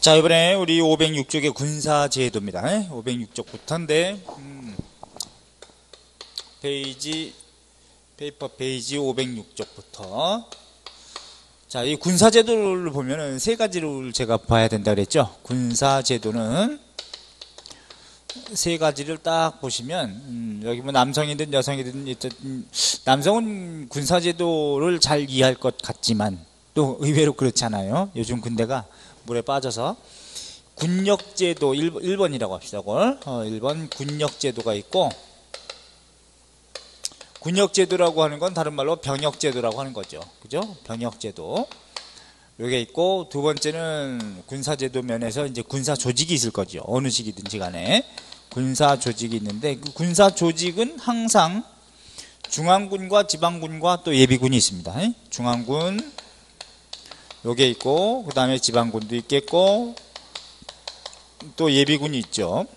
자, 이번에 우리 506쪽의 군사제도입니다. 506쪽부터인데 페이퍼 페이지 506쪽부터. 자, 이 군사제도를 보면은 세 가지를 제가 봐야 된다 그랬죠. 군사제도는 세 가지를 딱 보시면 여기 뭐 남성이든 여성이든 남성은 군사제도를 잘 이해할 것 같지만 또 의외로 그렇지 않아요. 요즘 군대가 물에 빠져서. 군역제도 1번이라고 합시다. 1번 군역제도가 있고, 군역제도라고 하는 건 다른 말로 병역제도라고 하는 거죠. 그죠? 병역제도. 요게 있고, 두 번째는 군사제도 면에서 이제 군사조직이 있을 거죠. 어느 시기든지 간에. 군사조직이 있는데, 그 군사조직은 항상 중앙군과 지방군과 또 예비군이 있습니다. 중앙군, 요게 있고, 그 다음에 지방군도 있겠고, 또 예비군이 있죠.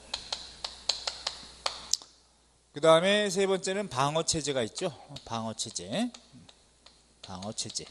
그 다음에 세 번째는 방어체제가 있죠. 방어체제. 방어체제.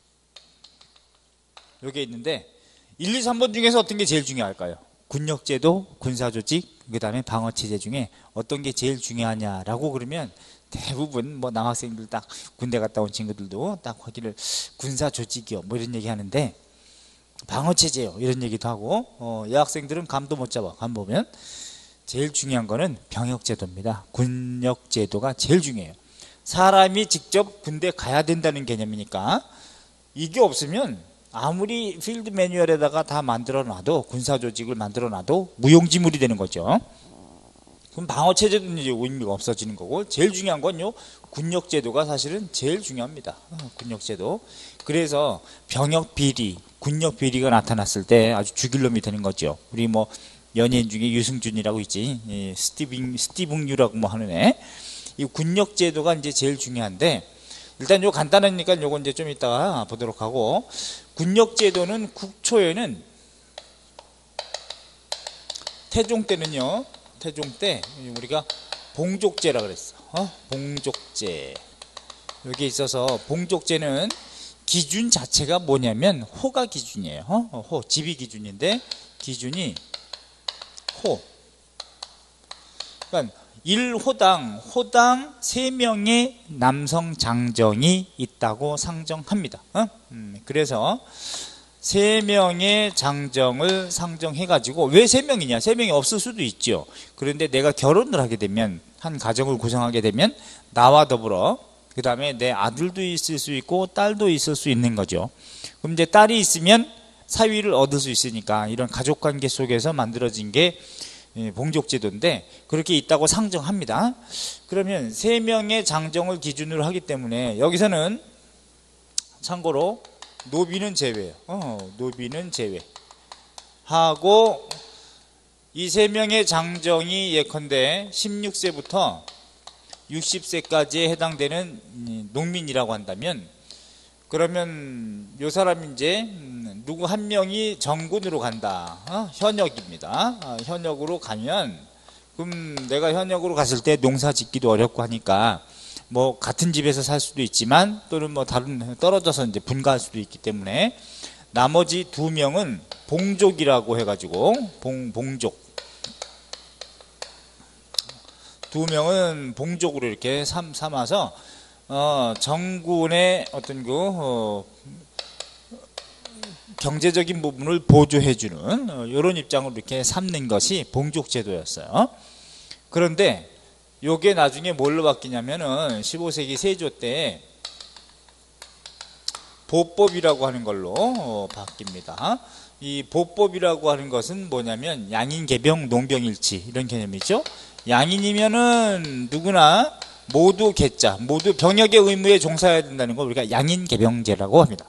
요게 있는데, 1, 2, 3번 중에서 어떤 게 제일 중요할까요? 군역제도, 군사조직, 그 다음에 방어체제 중에 어떤 게 제일 중요하냐라고 그러면 대부분 뭐 남학생들 딱 군대 갔다 온 친구들도 딱 거기를 군사조직이요 뭐 이런 얘기 하는데, 방어체제요 이런 얘기도 하고, 여학생들은 감도 못 잡아. 감 보면 제일 중요한 거는 병역제도입니다. 군역제도가 제일 중요해요. 사람이 직접 군대 가야 된다는 개념이니까 이게 없으면 아무리 필드 매뉴얼에다가 다 만들어 놔도, 군사조직을 만들어 놔도 무용지물이 되는 거죠. 그럼 방어체제도 이제 의미가 없어지는 거고, 제일 중요한 건요, 군역제도가 사실은 제일 중요합니다. 군역제도. 그래서 병역비리, 군역비리가 나타났을 때 아주 죽일 놈이 되는 거죠. 우리 뭐 연예인 중에 유승준이라고 있지, 스티븐유라고 뭐 하는 애. 이 군역제도가 이제 제일 중요한데, 일단 요 간단하니까 요건 이제 좀 이따가 보도록 하고, 군역제도는 국초에는 태종 때는요, 태종 때 우리가 봉족제라 그랬어. 봉족제. 여기 있어서 봉족제는 기준 자체가 뭐냐면 호가 기준이에요. 호, 지비 기준인데 기준이 호. 그러니까 1호당 3명의 남성 장정이 있다고 상정합니다. 그래서 3명의 장정을 상정해가지고, 왜 3명이냐? 3명이 없을 수도 있죠. 그런데 내가 결혼을 하게 되면, 한 가정을 구성하게 되면, 나와 더불어, 그 다음에 내 아들도 있을 수 있고, 딸도 있을 수 있는 거죠. 그럼 이제 딸이 있으면 사위를 얻을 수 있으니까, 이런 가족관계 속에서 만들어진 게 봉족제도인데, 그렇게 있다고 상정합니다. 그러면 3명의 장정을 기준으로 하기 때문에, 여기서는 참고로, 노비는 제외예요. 노비는 제외. 하고, 이 3명의 장정이 예컨대 16세부터 60세까지에 해당되는 농민이라고 한다면, 그러면 요 사람이 이제 누구 한 명이 정군으로 간다. 현역입니다. 현역으로 가면, 그럼 내가 현역으로 갔을 때 농사 짓기도 어렵고 하니까, 뭐 같은 집에서 살 수도 있지만, 또는 뭐 다른 떨어져서 이제 분가할 수도 있기 때문에, 나머지 2명은 봉족이라고 해가지고, 봉족 2명은 봉족으로 이렇게 삼아서 정군의 어떤 경제적인 부분을 보조해주는 이런 입장으로 이렇게 삼는 것이 봉족제도였어요. 그런데 요게 나중에 뭘로 바뀌냐면은 15세기 세조 때 보법이라고 하는 걸로 바뀝니다. 이 보법이라고 하는 것은 뭐냐면 양인, 계병, 농병일치 이런 개념이죠. 양인이면은 누구나 모두 계자, 모두 병역의 의무에 종사해야 된다는 걸 우리가 양인계병제라고 합니다.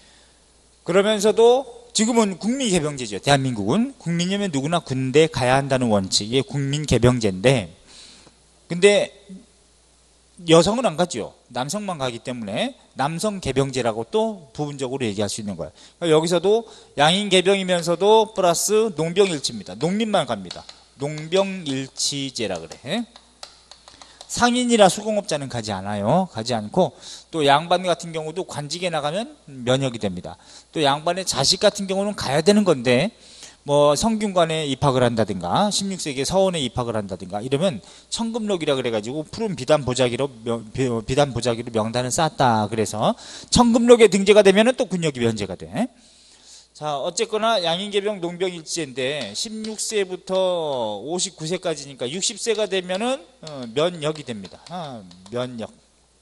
그러면서도 지금은 국민계병제죠. 대한민국은 국민이면 누구나 군대 가야 한다는 원칙이 국민계병제인데, 근데 여성은 안 가죠. 남성만 가기 때문에 남성계병제라고 또 부분적으로 얘기할 수 있는 거예요. 그러니까 여기서도 양인계병이면서도 플러스 농병일치입니다. 농민만 갑니다. 농병일치제라 그래. 상인이라 수공업자는 가지 않아요. 가지 않고, 또 양반 같은 경우도 관직에 나가면 면역이 됩니다. 또 양반의 자식 같은 경우는 가야 되는 건데, 뭐 성균관에 입학을 한다든가 16세기에 서원에 입학을 한다든가 이러면 청금록이라 그래가지고 푸른 비단 보자기로 명단을 쌓았다. 그래서 청금록에 등재가 되면은 또 군역이 면제가 돼. 자, 어쨌거나 양인계병 농병일지인데 16세부터 59세까지니까 60세가 되면은 면역이 됩니다. 면역.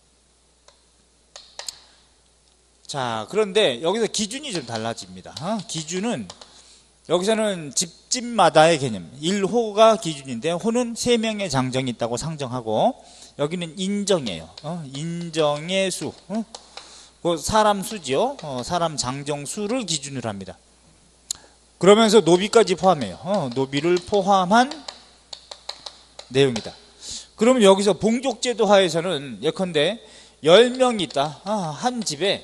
자, 그런데 여기서 기준이 좀 달라집니다. 기준은 여기서는 집집마다의 개념, 1호가 기준인데 호는 3명의 장정이 있다고 상정하고 여기는 인정이에요. 인정의 수, 그 사람 수지요. 사람 장정 수를 기준으로 합니다. 그러면서 노비까지 포함해요. 노비를 포함한 내용이다. 그러면 여기서 봉족제도 하에서는 예컨대 10명이 있다. 한 집에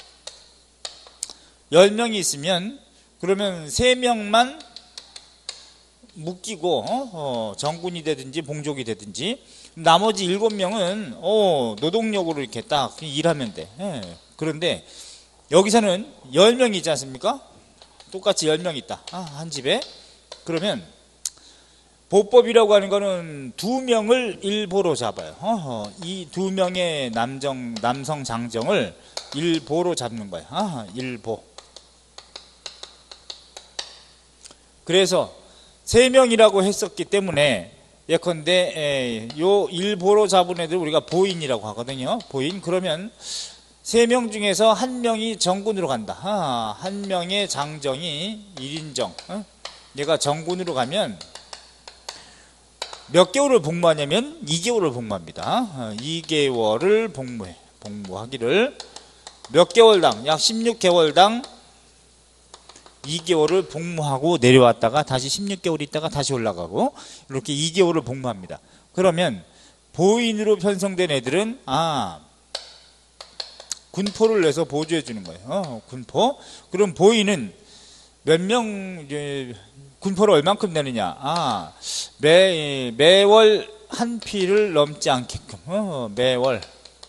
10명이 있으면 그러면 3명만 묶이고 정군이 되든지 봉족이 되든지 나머지 7명은 노동력으로 이렇게 딱 일하면 돼. 그런데 여기서는 10명이 있지 않습니까? 똑같이 10명 있다. 한 집에. 그러면 보법이라고 하는 거는 2명을 일보로 잡아요. 이 2명의 남성 장정을 일보로 잡는 거예요. 일보. 그래서 3명이라고 했었기 때문에 예컨대 요 일보로 잡은 애들 우리가 보인이라고 하거든요. 보인. 그러면 3명 중에서 1명이 정군으로 간다. 1명의 장정이 1인정. 얘가 정군으로 가면 몇 개월을 복무하냐면 2개월을 복무합니다. 2개월을 복무하기를 몇 개월당, 약 16개월당 2개월을 복무하고 내려왔다가 다시 16개월 있다가 다시 올라가고 이렇게 2개월을 복무합니다. 그러면 보인으로 편성된 애들은 군포를 내서 보조해 주는 거예요. 군포. 그럼 보인은 몇 명 군포를 얼만큼 내느냐? 매월 한 피를 넘지 않게끔 매월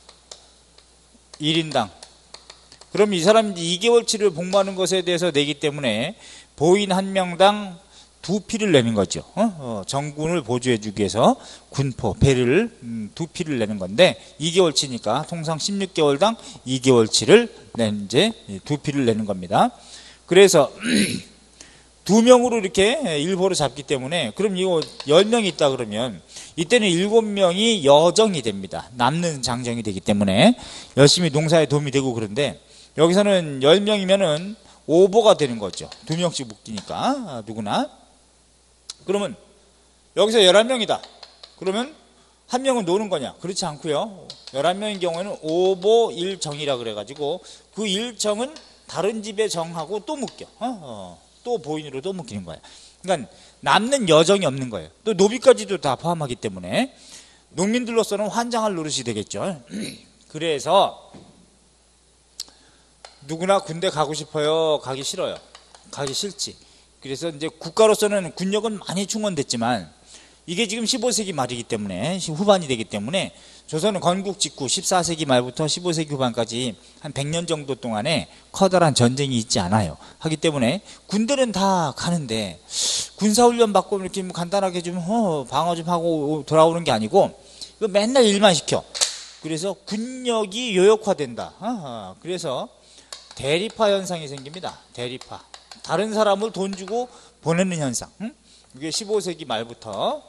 1인당. 그럼 이 사람이 2개월치를 복무하는 것에 대해서 내기 때문에 보인 1명당 2피를 내는 거죠. 정군을 보조해 주기 위해서 군포, 배를 2피를 내는 건데 2개월치니까 통상 16개월당 2개월치를 이제 2피를 내는 겁니다. 그래서 2명으로 이렇게 일보로 잡기 때문에 그럼 이거 10명이 있다 그러면 이때는 7명이 여정이 됩니다. 남는 장정이 되기 때문에 열심히 농사에 도움이 되고 그런데 여기서는 10명이면은 오보가 되는 거죠. 2명씩 묶이니까 누구나. 그러면 여기서 11명이다. 그러면 1명은 노는 거냐? 그렇지 않고요. 11명인 경우에는 오보 1정이라 그래가지고 그 1정은 다른 집에 정하고 또 묶여. 또 보인으로 또 묶이는 거예요. 그러니까 남는 여정이 없는 거예요. 또 노비까지도 다 포함하기 때문에 농민들로서는 환장할 노릇이 되겠죠. 그래서 누구나 군대 가고 싶어요? 가기 싫어요? 가기 싫지. 그래서 이제 국가로서는 군력은 많이 충원됐지만 이게 지금 15세기 말이기 때문에 후반이 되기 때문에 조선은 건국 직후 14세기 말부터 15세기 후반까지 한 100년 정도 동안에 커다란 전쟁이 있지 않아요. 하기 때문에 군대는 다 가는데 군사훈련 받고 이렇게 간단하게 좀 방어 좀 하고 돌아오는 게 아니고 맨날 일만 시켜. 그래서 군력이 요역화된다. 그래서 대리파 현상이 생깁니다. 대리파. 다른 사람을 돈 주고 보내는 현상. 이게 15세기 말부터.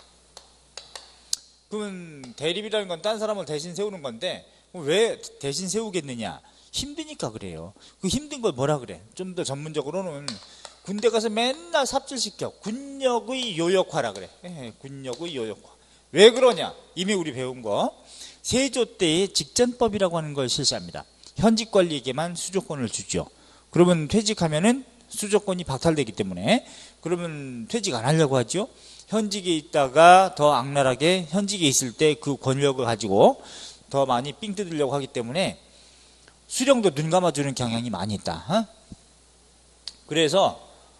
그러면 대립이라는 건 딴 사람을 대신 세우는 건데 왜 대신 세우겠느냐? 힘드니까 그래요. 그 힘든 걸 뭐라 그래? 좀 더 전문적으로는 군대 가서 맨날 삽질시켜. 군력의 요역화라 그래. 군력의 요역화. 왜 그러냐? 이미 우리 배운 거. 세조 때의 직전법이라고 하는 걸 실시합니다. 현직 관리에게만 수조권을 주죠. 그러면 퇴직하면은 수조권이 박탈되기 때문에 그러면 퇴직 안 하려고 하죠. 현직에 있다가 더 악랄하게 현직에 있을 때 그 권력을 가지고 더 많이 삥 뜯으려고 하기 때문에 수령도 눈 감아주는 경향이 많이 있다. 그래서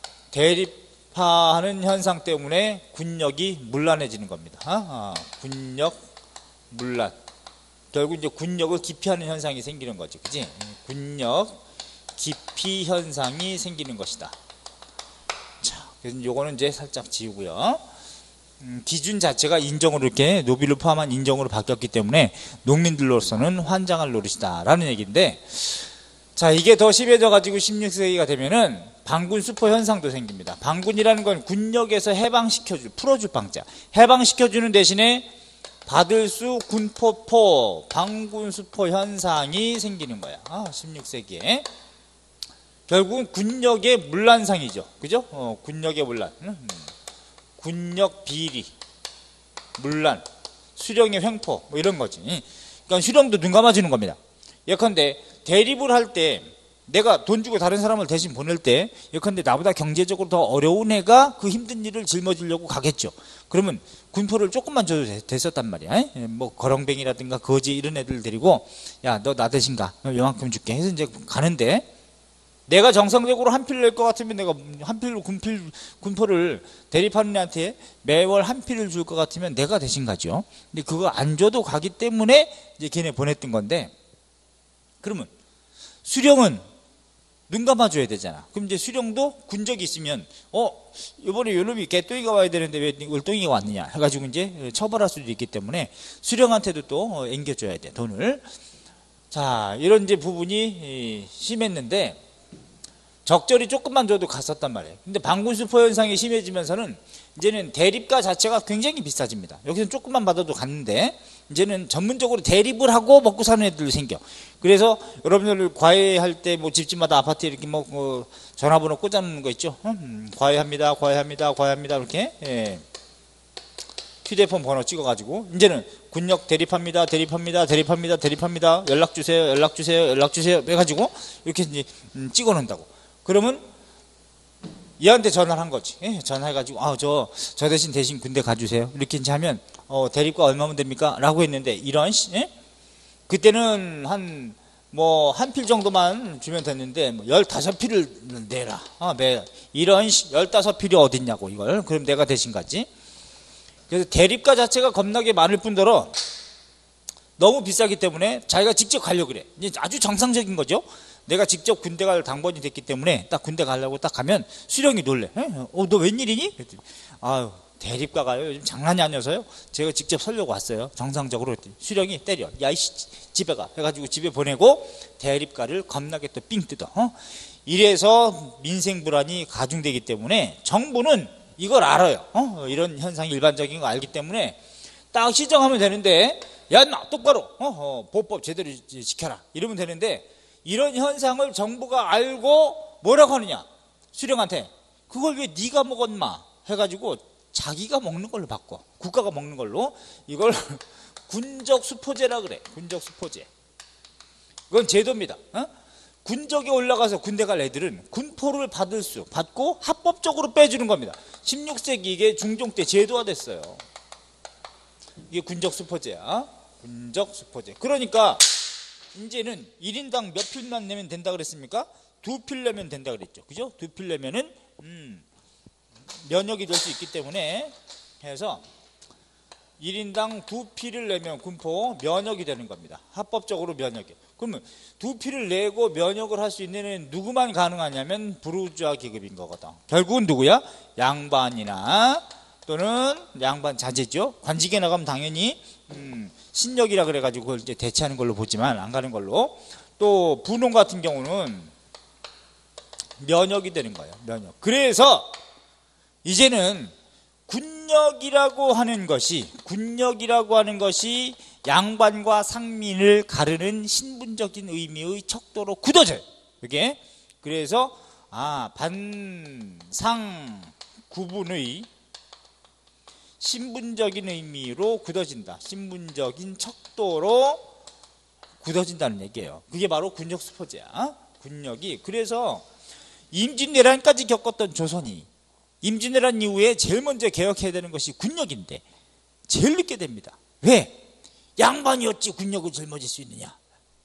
대립하는 현상 때문에 군력이 문란해지는 겁니다. 군력 문란. 결국 이제 군력을 기피하는 현상이 생기는 거죠. 그지? 군력 기피 현상이 생기는 것이다. 자. 그래서 요거는 이제 살짝 지우고요. 기준 자체가 인정으로 이렇게 노비를 포함한 인정으로 바뀌었기 때문에 농민들로서는 환장할 노릇이다라는 얘기인데, 자, 이게 더 심해져 가지고 16세기가 되면은 반군 수포 현상도 생깁니다. 반군이라는 건 군역에서 해방시켜줄, 풀어줄 방자. 해방시켜주는 대신에 받을 수 군포포, 반군 수포 현상이 생기는 거야. 16세기에. 결국은 군역의 문란상이죠. 그죠? 군역의 문란. 군역 비리, 문란, 수령의 횡포, 뭐 이런 거지. 그러니까 수령도 눈 감아주는 겁니다. 예컨대 대립을 할 때 내가 돈 주고 다른 사람을 대신 보낼 때 예컨대 나보다 경제적으로 더 어려운 애가 그 힘든 일을 짊어지려고 가겠죠. 그러면 군포를 조금만 줘도 됐었단 말이야. 뭐 거렁뱅이라든가 거지 이런 애들 데리고 야, 너 나 대신 가. 요만큼 줄게 해서 이제 가는데, 내가 정상적으로 한 필을 낼 것 같으면 내가 한 필로 군포를 대립하는 애한테 매월 한 필을 줄 것 같으면 내가 대신 가죠. 근데 그거 안 줘도 가기 때문에 이제 걔네 보냈던 건데, 그러면 수령은 눈 감아줘야 되잖아. 그럼 이제 수령도 군적이 있으면 이번에 요놈이 개똥이가 와야 되는데 왜 을똥이가 왔느냐 해가지고 이제 처벌할 수도 있기 때문에 수령한테도 또 앵겨줘야 돼, 돈을. 자, 이런 이제 부분이 심했는데 적절히 조금만 줘도 갔었단 말이에요. 근데 반군수포 현상이 심해지면서는 이제는 대립가 자체가 굉장히 비싸집니다. 여기서 조금만 받아도 갔는데 이제는 전문적으로 대립을 하고 먹고 사는 애들도 생겨. 그래서 여러분들 과외할 때 뭐 집집마다 아파트에 이렇게 뭐 전화번호 꽂아놓는 거 있죠. 과외합니다, 과외합니다, 과외합니다 이렇게. 예. 휴대폰 번호 찍어가지고 이제는 군역 대립합니다, 대립합니다, 대립합니다, 대립합니다. 연락 주세요, 연락 주세요, 연락 주세요 해가지고 이렇게 이제 찍어놓는다고. 그러면 얘한테 전화를 한 거지. 예, 전화해가지고 저 대신 군대 가주세요. 이렇게 이제 하면 대립가 얼마면 됩니까? 라고 했는데 이런 예? 그때는 한 필 정도만 주면 됐는데 15필을 내라. 매일 이런 15필이 어딨냐고 이걸. 그럼 내가 대신 가지. 그래서 대립가 자체가 겁나게 많을 뿐더러 너무 비싸기 때문에 자기가 직접 가려고 그래. 이제 아주 정상적인 거죠. 내가 직접 군대 갈 당번이 됐기 때문에 딱 군대 가려고 딱 가면 수령이 놀래. 너 웬일이니? 아유, 대립가가요 요즘 장난이 아니어서요 제가 직접 서려고 왔어요. 정상적으로. 수령이 때려. 야 이씨 집에 가 해가지고 집에 보내고 대립가를 겁나게 또 삥 뜯어. 이래서 민생 불안이 가중되기 때문에 정부는 이걸 알아요. 이런 현상이 일반적인 거 알기 때문에 딱 시정하면 되는데, 야 인마 똑바로 보호법 제대로 지켜라 이러면 되는데, 이런 현상을 정부가 알고 뭐라고 하느냐, 수령한테 그걸 왜 네가 먹었마 해가지고 자기가 먹는 걸로 바꿔. 국가가 먹는 걸로. 이걸 군적 수포제라 그래. 군적 수포제. 이건 제도입니다. 군적에 올라가서 군대 갈 애들은 군포를 받고 합법적으로 빼주는 겁니다. 16세기 이게 중종 때 제도화됐어요. 이게 군적 수포제야. 군적 수포제. 그러니까 이제는 1인당 몇 필만 내면 된다 그랬습니까? 2필 내면 된다 그랬죠. 그죠? 2필 내면은 면역이 될 수 있기 때문에 해서 1인당 2필을 내면 군포 면역이 되는 겁니다. 합법적으로 면역이. 그러면 2필을 내고 면역을 할 수 있는 애는 누구만 가능하냐면 부르주아 계급인 거거든. 결국은 누구야? 양반이나 또는 양반 자제죠. 관직에 나가면 당연히 신역이라 그래가지고 그걸 이제 대체하는 걸로 보지만 안 가는 걸로. 또 분홍 같은 경우는 면역이 되는 거예요. 면역. 그래서 이제는 군역이라고 하는 것이 양반과 상민을 가르는 신분적인 의미의 척도로 굳어져요. 이게 그래서 반상 구분의 신분적인 의미로 굳어진다. 신분적인 척도로 굳어진다는 얘기예요. 그게 바로 군역 수포제야. 군역이. 그래서 임진왜란까지 겪었던 조선이 임진왜란 이후에 제일 먼저 개혁해야 되는 것이 군역인데 제일 늦게 됩니다. 왜? 양반이 어찌 군역을 짊어질 수 있느냐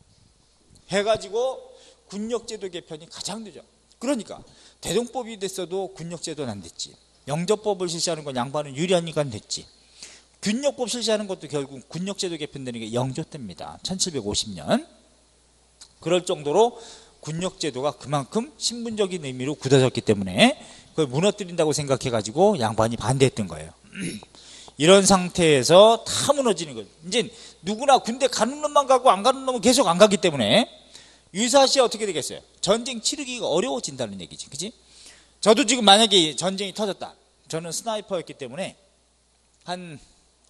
해가지고 군역제도 개편이 가장 늦어. 그러니까 대동법이 됐어도 군역제도는 안 됐지. 영조법을 실시하는 건 양반은 유리하니까 됐지. 군역법 실시하는 것도 결국 군역제도 개편되는 게 영조 때입니다. 1750년. 그럴 정도로 군역제도가 그만큼 신분적인 의미로 굳어졌기 때문에 그걸 무너뜨린다고 생각해가지고 양반이 반대했던 거예요. 이런 상태에서 다 무너지는 거죠. 이제 누구나 군대 가는 놈만 가고 안 가는 놈은 계속 안 가기 때문에 유사시에 어떻게 되겠어요? 전쟁 치르기가 어려워진다는 얘기지, 그치? 저도 지금 만약에 전쟁이 터졌다. 저는 스나이퍼였기 때문에 한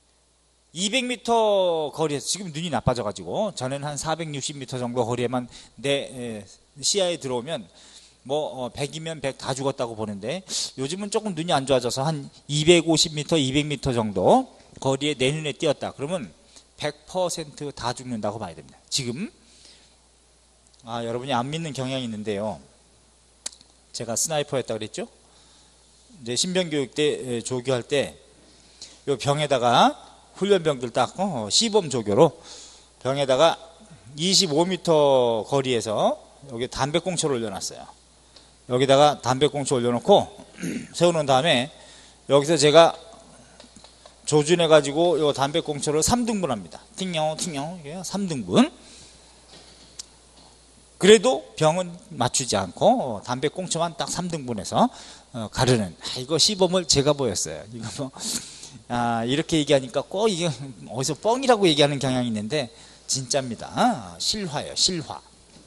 200m 거리에서, 지금 눈이 나빠져가지고 저는 한 460m 정도 거리에만 내 시야에 들어오면 뭐 100이면 100 다 죽었다고 보는데, 요즘은 조금 눈이 안 좋아져서 한 250m, 200m 정도 거리에 내 눈에 띄었다. 그러면 100% 다 죽는다고 봐야 됩니다. 지금 여러분이 안 믿는 경향이 있는데요. 제가 스나이퍼였다고 그랬죠? 이제 신병교육 때 조교할 때 요 병에다가 훈련병들 딱 시범 조교로 병에다가 25m 거리에서 여기 담배꽁초를 올려놨어요. 여기다가 담배꽁초 올려놓고 세워놓은 다음에 여기서 제가 조준해가지고 요 담배꽁초를 3등분 합니다. 팅영 팅영, 이게 3등분. 그래도 병은 맞추지 않고 담배꽁초만 딱 3등분해서 가르는, 이거 시범을 제가 보였어요. 이거 뭐 이렇게 얘기하니까 꼭 이게 어디서 뻥이라고 얘기하는 경향이 있는데 진짜입니다. 실화예요, 실화.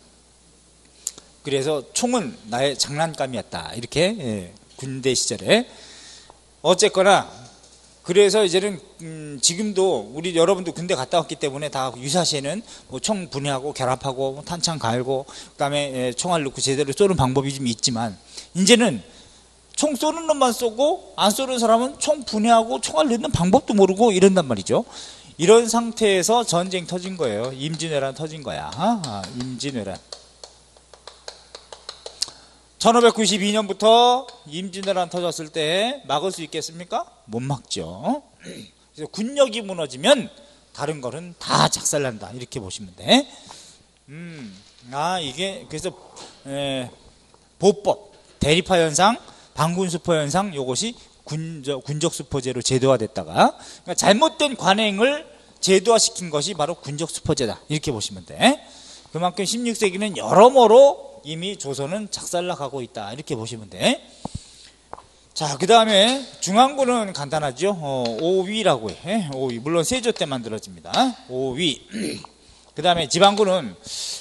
그래서 총은 나의 장난감이었다, 이렇게 군대 시절에. 어쨌거나 그래서 이제는 지금도 우리 여러분도 군대 갔다 왔기 때문에 다 유사시에는 뭐 총 분해하고 결합하고 탄창 갈고 그다음에 총알 넣고 제대로 쏘는 방법이 좀 있지만, 이제는 총 쏘는 놈만 쏘고 안 쏘는 사람은 총 분해하고 총알 넣는 방법도 모르고 이런단 말이죠. 이런 상태에서 전쟁 터진 거예요. 임진왜란 터진 거야. 임진왜란. 1592년부터 임진왜란 터졌을 때 막을 수 있겠습니까? 못 막죠. 그래서 군력이 무너지면 다른 거는 다 작살난다, 이렇게 보시면 돼. 이게 그래서 보법, 대립화 현상, 반군수포 현상, 요것이 군적수포제로 제도화됐다가, 그러니까 잘못된 관행을 제도화시킨 것이 바로 군적수포제다, 이렇게 보시면 돼. 그만큼 16세기는 여러모로 이미 조선은 작살나가고 있다, 이렇게 보시면 돼. 자, 그 다음에 중앙군은 간단하죠. 5위라고 해. 5위. 물론 세조 때 만들어집니다. 5위. 그 다음에 지방군은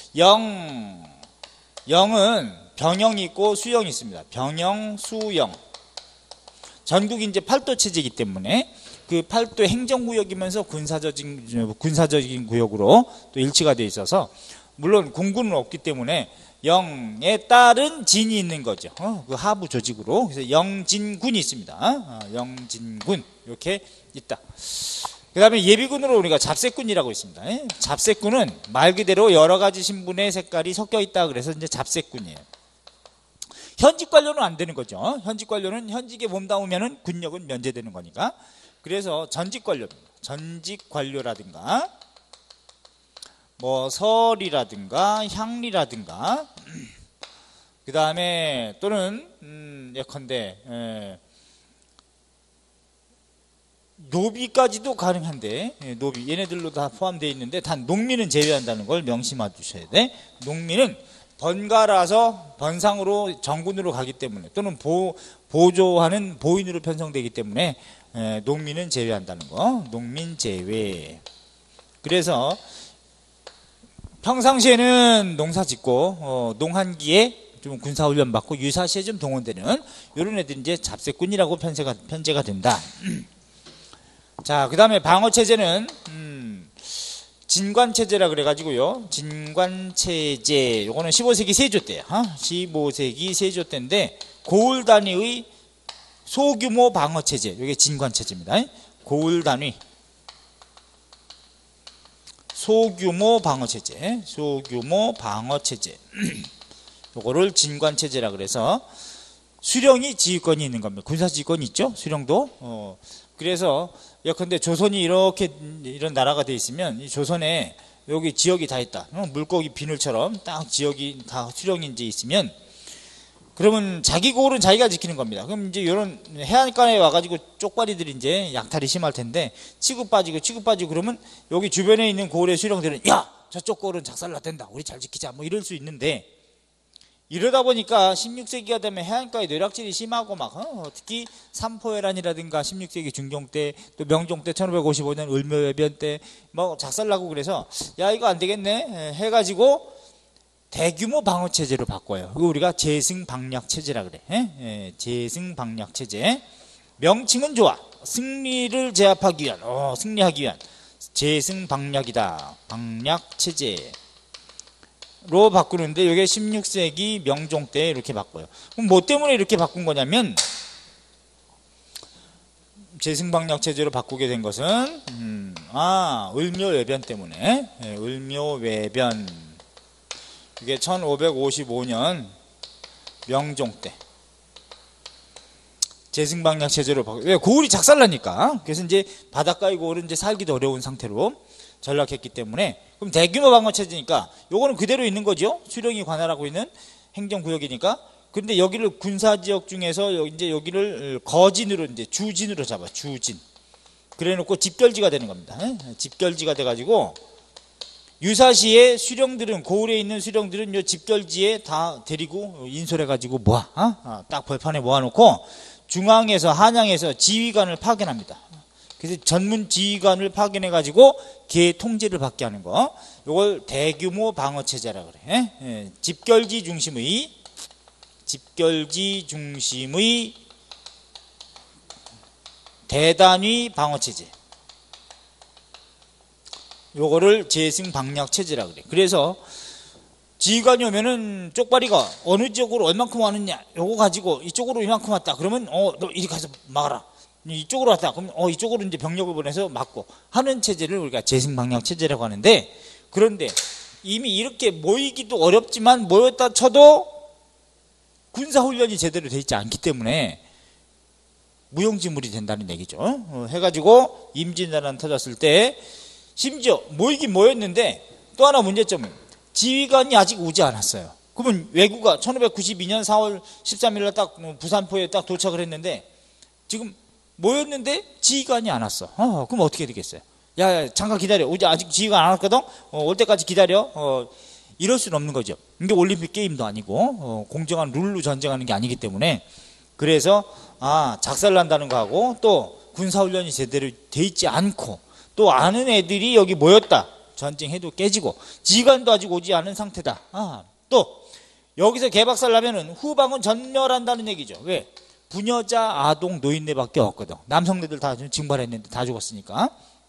영은 병영이 있고 수영이 있습니다. 병영, 수영. 전국이 이제 팔도 체제이기 때문에 그 팔도 행정구역이면서 군사적인 구역으로 또 일치가 되어 있어서, 물론 공군은 없기 때문에 영에 따른 진이 있는 거죠. 그 하부 조직으로. 그래서 영진군이 있습니다. 영진군 이렇게 있다. 그 다음에 예비군으로 우리가 잡색군이라고 있습니다. 잡색군은 말 그대로 여러 가지 신분의 색깔이 섞여 있다, 그래서 이제 잡색군이에요. 현직 관료는 안 되는 거죠. 현직 관료는 현직에 몸담으면은 군력은 면제되는 거니까. 그래서 전직 관료입니다. 전직 관료라든가 뭐 설이라든가 향리라든가, 그 다음에 또는 예컨대 노비까지도 가능한데, 노비 얘네들로 다 포함되어 있는데 단 농민은 제외한다는 걸 명심해 주셔야 돼. 농민은 번갈아서 번상으로 정군으로 가기 때문에, 또는 보조하는 보인으로 편성되기 때문에 농민은 제외한다는 거. 농민 제외. 그래서 평상시에는 농사 짓고 농한기에 좀 군사훈련 받고 유사시에 좀 동원되는 이런 애들이 이제 잡색군이라고 편제가 된다. 자, 그 다음에 방어체제는 진관체제라 그래가지고요. 진관체제, 요거는 15세기 세조 때야. 15세기 세조 때인데 고을 단위의 소규모 방어체제, 이게 진관체제입니다. 고을 단위 소규모 방어체제, 소규모 방어체제. 요거를 진관체제라 그래서 수령이 지휘권이 있는 겁니다. 군사지휘권이 있죠, 수령도. 그래서 예컨대 조선이 이렇게 이런 나라가 돼 있으면 이 조선에 여기 지역이 다 있다. 물고기 비늘처럼 딱 지역이 다 수령이 이제 있으면, 그러면 자기 고을은 자기가 지키는 겁니다. 그럼 이제 이런 해안가에 와가지고 쪽발이들이 이제 약탈이 심할 텐데 치고 빠지고 그러면 여기 주변에 있는 고을의 수령들은 야, 저쪽 고을은 작살났댄다, 우리 잘 지키자, 뭐 이럴 수 있는데, 이러다 보니까 16세기가 되면 해안가에 뇌락질이 심하고 막 특히 삼포해란이라든가 16세기 중종 때 또 명종 때 1555년 을묘해변 때 뭐 작살나고 그래서 야 이거 안 되겠네 해가지고 대규모 방어 체제로 바꿔요. 이거 우리가 재승방략 체제라 그래. 재승방략 체제. 명칭은 좋아. 승리를 제압하기 위한 승리하기 위한 재승방략이다. 방략 체제로 바꾸는데 이게 16세기 명종 때 이렇게 바꿔요. 그럼 뭐 때문에 이렇게 바꾼 거냐면 재승방략 체제로 바꾸게 된 것은 을묘외변 때문에. 을묘외변 이게 1555년 명종 때 재승방략 체제로 바꿔. 왜? 고을이 작살나니까. 그래서 이제 바닷가의 고을은 이제 살기도 어려운 상태로 전락했기 때문에. 그럼 대규모 방어 체제니까 요거는 그대로 있는 거죠. 수령이 관할하고 있는 행정구역이니까. 근데 여기를 군사지역 중에서 이제 여기를 거진으로 이제 주진으로 잡아. 주진. 그래 놓고 집결지가 되는 겁니다. 집결지가 돼가지고 유사시에 수령들은 고을에 있는 수령들은 요 집결지에 다 데리고 인솔해가지고 딱 벌판에 모아놓고 중앙에서 한양에서 지휘관을 파견합니다. 그래서 전문 지휘관을 파견해가지고 개 통제를 받게 하는 거. 이걸 대규모 방어 체제라 그래. 집결지 중심의 대단위 방어 체제. 요거를 재승방략 체제라 그래. 그래서 지휘관이 오면은 쪽발이가 어느 지역으로 얼만큼 왔느냐 요거 가지고 이쪽으로 이만큼 왔다 그러면 너 이리 가서 막아라. 이쪽으로 왔다 그러면 이쪽으로 이제 병력을 보내서 막고 하는 체제를 우리가 재승방략 체제라고 하는데, 그런데 이미 이렇게 모이기도 어렵지만 모였다 쳐도 군사훈련이 제대로 돼 있지 않기 때문에 무용지물이 된다는 얘기죠. 해가지고 임진왜란 터졌을 때 심지어 모이긴 모였는데 또 하나 문제점은 지휘관이 아직 오지 않았어요. 그러면 왜구가 1592년 4월 13일 날 딱 부산포에 딱 도착을 했는데 지금 모였는데 지휘관이 안 왔어. 그럼 어떻게 되겠어요? 야 잠깐 기다려. 아직 지휘관 안 왔거든. 올 때까지 기다려. 이럴 수는 없는 거죠. 이게 올림픽 게임도 아니고 공정한 룰로 전쟁하는 게 아니기 때문에. 그래서 작살난다는 거하고 또 군사훈련이 제대로 돼 있지 않고 또 아는 애들이 여기 모였다. 전쟁해도 깨지고 지휘관도 아직 오지 않은 상태다. 또 여기서 개박살 나면은 후방은 전멸한다는 얘기죠. 왜? 부녀자, 아동, 노인네밖에 없거든. 남성네들 다 징발했는데 다 죽었으니까.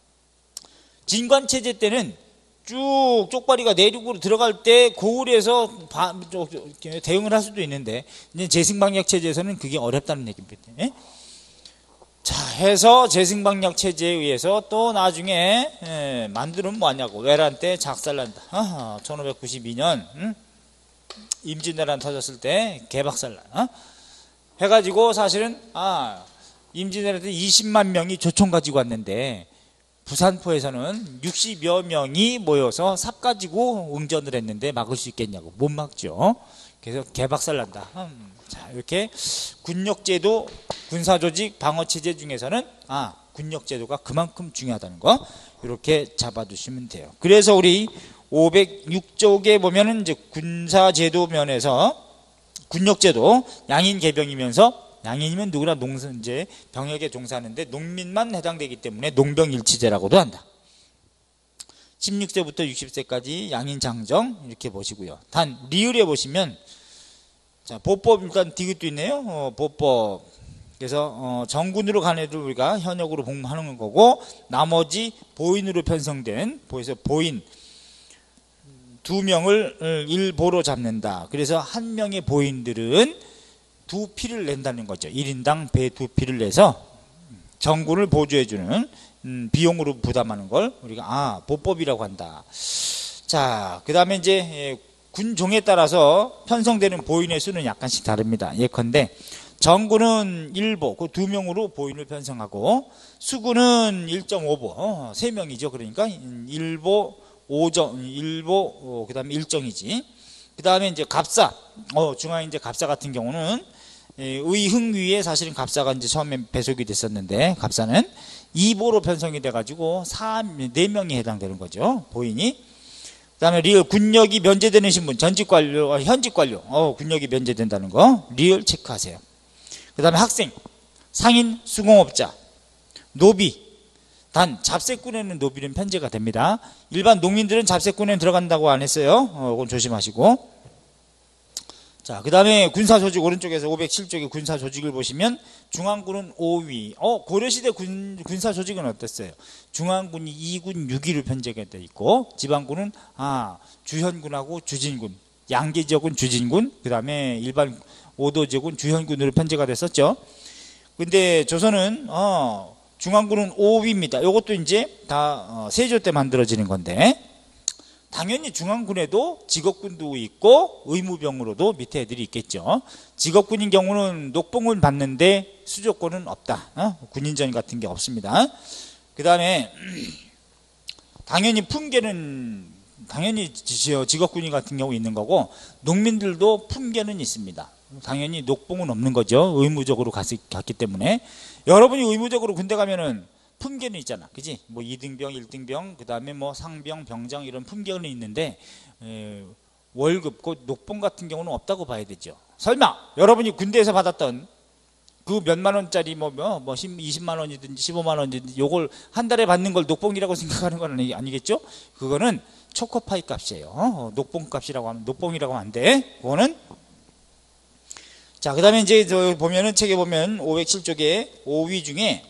진관체제 때는 쭉 쪽발이가 내륙으로 들어갈 때 고을에서 대응을 할 수도 있는데 이제 재승방략 체제에서는 그게 어렵다는 얘기입니다. 자, 해서 재승방략 체제에 의해서 또 나중에 만들면 뭐하냐고. 외란 때 작살난다. 1592년 임진왜란 터졌을 때 개박살나. 해가지고 사실은 임진왜란 때 20만 명이 조총 가지고 왔는데 부산포에서는 60여 명이 모여서 삽 가지고 응전을 했는데 막을 수 있겠냐고. 못 막죠. 그래서 개박살난다. 자, 이렇게 군력제도, 군사조직, 방어체제 중에서는 군력제도가 그만큼 중요하다는 거 이렇게 잡아두시면 돼요. 그래서 우리 506쪽에 보면은 이제 군사제도 면에서 군력제도 양인 개병이면서 양인이면 누구나 이제 병역에 종사하는데 농민만 해당되기 때문에 농병일치제라고도 한다. 16세부터 60세까지 양인 장정 이렇게 보시고요. 단 리을에 보시면 자, 보법 일단 디귿도 있네요. 보법. 그래서 정군으로 간 애들 우리가 현역으로 복무하는 거고 나머지 보인으로 편성된 보인 2명을 일보로 잡는다. 그래서 한 명의 보인들은 2피를 낸다는 거죠. 1인당 배 2피를 내서 정군을 보조해주는 비용으로 부담하는 걸 우리가 보법이라고 한다. 자, 그 다음에 이제 군종에 따라서 편성되는 보인의 수는 약간씩 다릅니다. 예컨대 정군은 1보, 그 2명으로 보인을 편성하고 수군은 1.5보, 3명이죠. 그러니까 1보 5정, 1보, 그 다음에 1정이지. 그 다음에 이제 갑사, 중앙에 이제 갑사 같은 경우는 의흥위에 사실은 갑사가 이제 처음에 배속이 됐었는데 갑사는 2보로 편성이 돼가지고 4명이 해당되는 거죠. 보인이. 다음에 리을 군역이 면제되는 신분, 전직 관료, 현직 관료, 군역이 면제된다는 거 리을 체크하세요. 그 다음에 학생, 상인, 수공업자, 노비, 단 잡세꾼에는 노비는 편제가 됩니다. 일반 농민들은 잡세꾼에는 들어간다고 안 했어요. 이건 조심하시고. 자, 그 다음에 군사조직 오른쪽에서 507쪽의 군사조직을 보시면 중앙군은 5위. 고려시대 군사조직은 어땠어요? 중앙군이 2군 6위로 편제가 되어 있고 지방군은 주현군하고 주진군, 양계지역은 주진군, 그 다음에 일반 오도지역은 주현군으로 편제가 됐었죠. 근데 조선은 중앙군은 5위입니다. 이것도 이제 다 세조 때 만들어지는 건데 당연히 중앙군에도 직업군도 있고 의무병으로도 밑에 애들이 있겠죠. 직업군인 경우는 녹봉을 받는데 수조권은 없다. 군인전 같은 게 없습니다. 그 다음에 당연히 품계는 당연히 직업군인 같은 경우 있는 거고 농민들도 품계는 있습니다. 당연히 녹봉은 없는 거죠. 의무적으로 갔기 때문에. 여러분이 의무적으로 군대 가면은 품계는 있잖아, 그지? 뭐 2등병, 1등병, 그 다음에 뭐 상병, 병장 이런 품계는 있는데 월급, 녹봉 같은 경우는 없다고 봐야 되죠. 설마 여러분이 군대에서 받았던 그 몇만 원짜리 뭐 20만 원이든지 15만 원이든지 요걸 한 달에 받는 걸 녹봉이라고 생각하는 건 아니겠죠? 그거는 초코파이 값이에요. 녹봉 값이라고 하면 녹봉이라고 하면 안 돼. 그거는. 자, 그 다음에 이제 보면은 책에 보면 507쪽에 5위 중에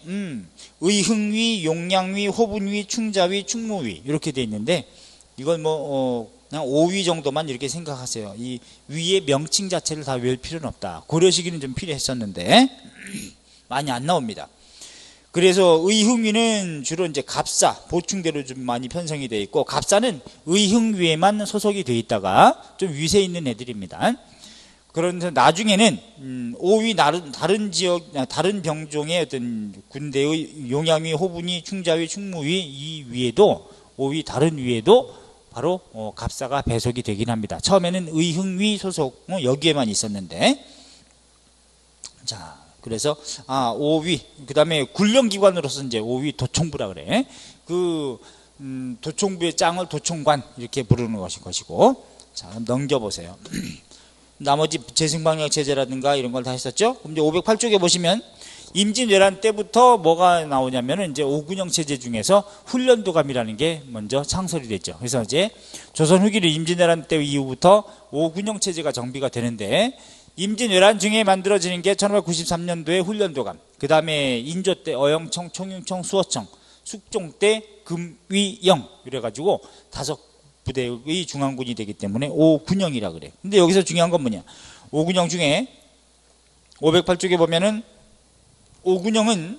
의흥위, 용량위, 호분위, 충자위, 충무위 이렇게 돼 있는데 이건 뭐 그냥 5위 정도만 이렇게 생각하세요. 이 위의 명칭 자체를 다 외울 필요는 없다. 고려시기는 좀 필요했었는데 많이 안 나옵니다. 그래서 의흥위는 주로 이제 갑사, 보충대로 좀 많이 편성이 되어 있고 갑사는 의흥위에만 소속이 되어 있다가 좀 위세 있는 애들입니다. 그런데 나중에는 5위 다른 지역, 다른 병종의 어떤 군대의 용양위, 호분위, 충자위, 충무위 이 위에도 5위 다른 위에도 바로 갑사가 배속이 되긴 합니다. 처음에는 의흥위 소속 여기에만 있었는데 자, 그래서 5위 그 다음에 군령기관으로서 이제 5위 도총부라 그래. 그 도총부의 짱을 도총관 이렇게 부르는 것이고 자, 넘겨보세요. 나머지 재승방역 체제라든가 이런 걸 다 했었죠. 그럼 이제 508쪽에 보시면 임진왜란 때부터 뭐가 나오냐면은 이제 5군형 체제 중에서 훈련도감이라는 게 먼저 창설이 됐죠. 그래서 이제 조선 후기를 임진왜란 때 이후부터 5군형 체제가 정비가 되는데 임진왜란 중에 만들어지는 게 1593년도에 훈련도감, 그 다음에 인조 때 어영청, 총융청, 수어청, 숙종 때 금위영 이래가지고 5부대의 중앙군이 되기 때문에 5군형이라 그래. 근데 여기서 중요한 건 뭐냐? 5군형 중에 508쪽에 보면은 5군형은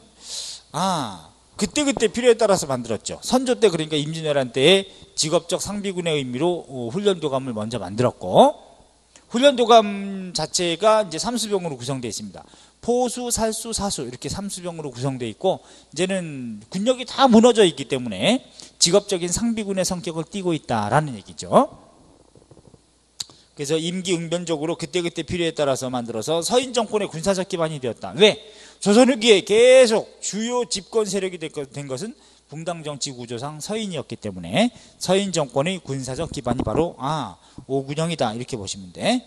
그때 필요에 따라서 만들었죠. 선조 때 그러니까 임진왜란 때에 직업적 상비군의 의미로 훈련도감을 먼저 만들었고 훈련도감 자체가 이제 3수병으로 구성되어 있습니다. 포수, 살수, 사수 이렇게 3수병으로 구성되어 있고 이제는 군력이 다 무너져 있기 때문에 직업적인 상비군의 성격을 띠고 있다라는 얘기죠. 그래서 임기응변적으로 그때그때 필요에 따라서 만들어서 서인 정권의 군사적 기반이 되었다. 왜? 조선 후기에 계속 주요 집권 세력이 된 것은 붕당 정치 구조상 서인이었기 때문에 서인 정권의 군사적 기반이 바로 5군형이다 이렇게 보시면 돼.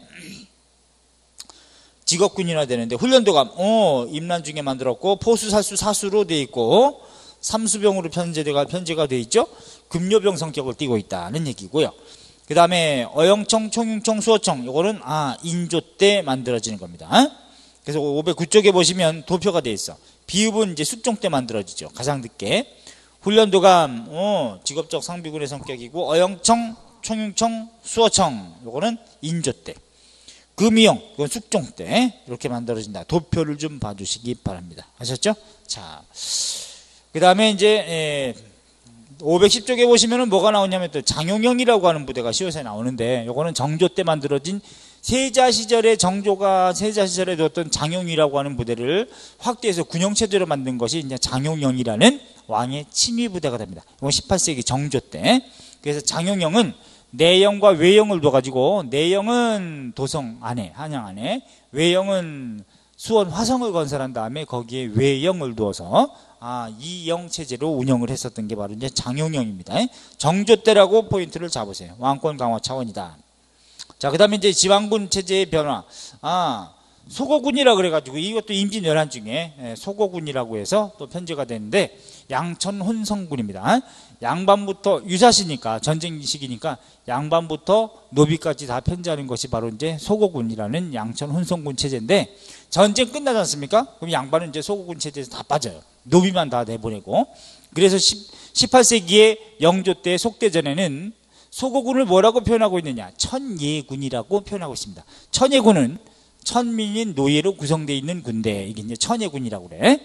직업군이나 되는데 훈련도감 임란 중에 만들었고 포수, 살수, 사수로 돼 있고 삼수병으로 편제가 돼 있죠. 급료병 성격을 띠고 있다는 얘기고요. 그 다음에 어영청, 총융청, 수어청 이거는 인조 때 만들어지는 겁니다. 그래서 509쪽에 보시면 도표가 돼 있어. 비읍은 이제 숙종 때 만들어지죠. 가장 늦게. 훈련도감 직업적 상비군의 성격이고 어영청, 총융청, 수어청 이거는 인조 때. 금이용 이건 숙종 때 이렇게 만들어진다. 도표를 좀 봐주시기 바랍니다. 아셨죠? 자, 그 다음에 이제 510쪽에 보시면은 뭐가 나오냐면 또 장용영이라고 하는 부대가 시옷에 나오는데 요거는 정조 때 만들어진 세자 시절에 뒀던 장용이라고 하는 부대를 확대해서 군용체제로 만든 것이 이제 장용영이라는 왕의 친위 부대가 됩니다. 이건 18세기 정조 때. 그래서 장용영은 내영과 외영을 둬가지고 내영은 도성 안에, 한양 안에, 외영은 수원 화성을 건설한 다음에 거기에 외영을 두어서 이영 체제로 운영을 했었던 게 바로 이제 장용영입니다. 정조 때라고 포인트를 잡으세요. 왕권 강화 차원이다. 자, 그 다음에 이제 지방군 체제의 변화. 소고군이라 그래가지고 이것도 임진왜란 중에 소고군이라고 해서 또 편제가 되는데 양천 혼성군입니다. 양반부터 유사시니까 전쟁 시기니까 양반부터 노비까지 다 편제하는 것이 바로 이제 소고군이라는 양천 혼성군 체제인데 전쟁 끝나지 않습니까? 그럼 양반은 이제 소고군 체제에서 다 빠져요. 노비만 다 내보내고. 그래서 18세기에 영조 때 속대전에는 소고군을 뭐라고 표현하고 있느냐? 천예군이라고 표현하고 있습니다. 천예군은 천민인 노예로 구성되어 있는 군대, 이게 이제 천예군이라고 그래.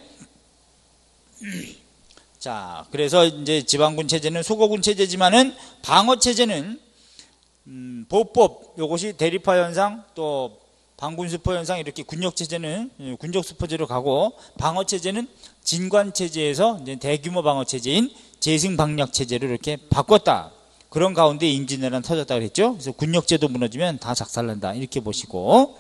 자, 그래서 이제 지방군 체제는 소고군 체제지만은 방어 체제는 보법, 요것이 대립화 현상, 또 방군수포 현상, 이렇게 군력 체제는 군적 수포제로 가고, 방어 체제는 진관 체제에서 이제 대규모 방어 체제인 재승방력 체제로 이렇게 바꿨다. 그런 가운데 임진왜란 터졌다 그랬죠. 그래서 군력제도 무너지면 다 작살난다, 이렇게 보시고.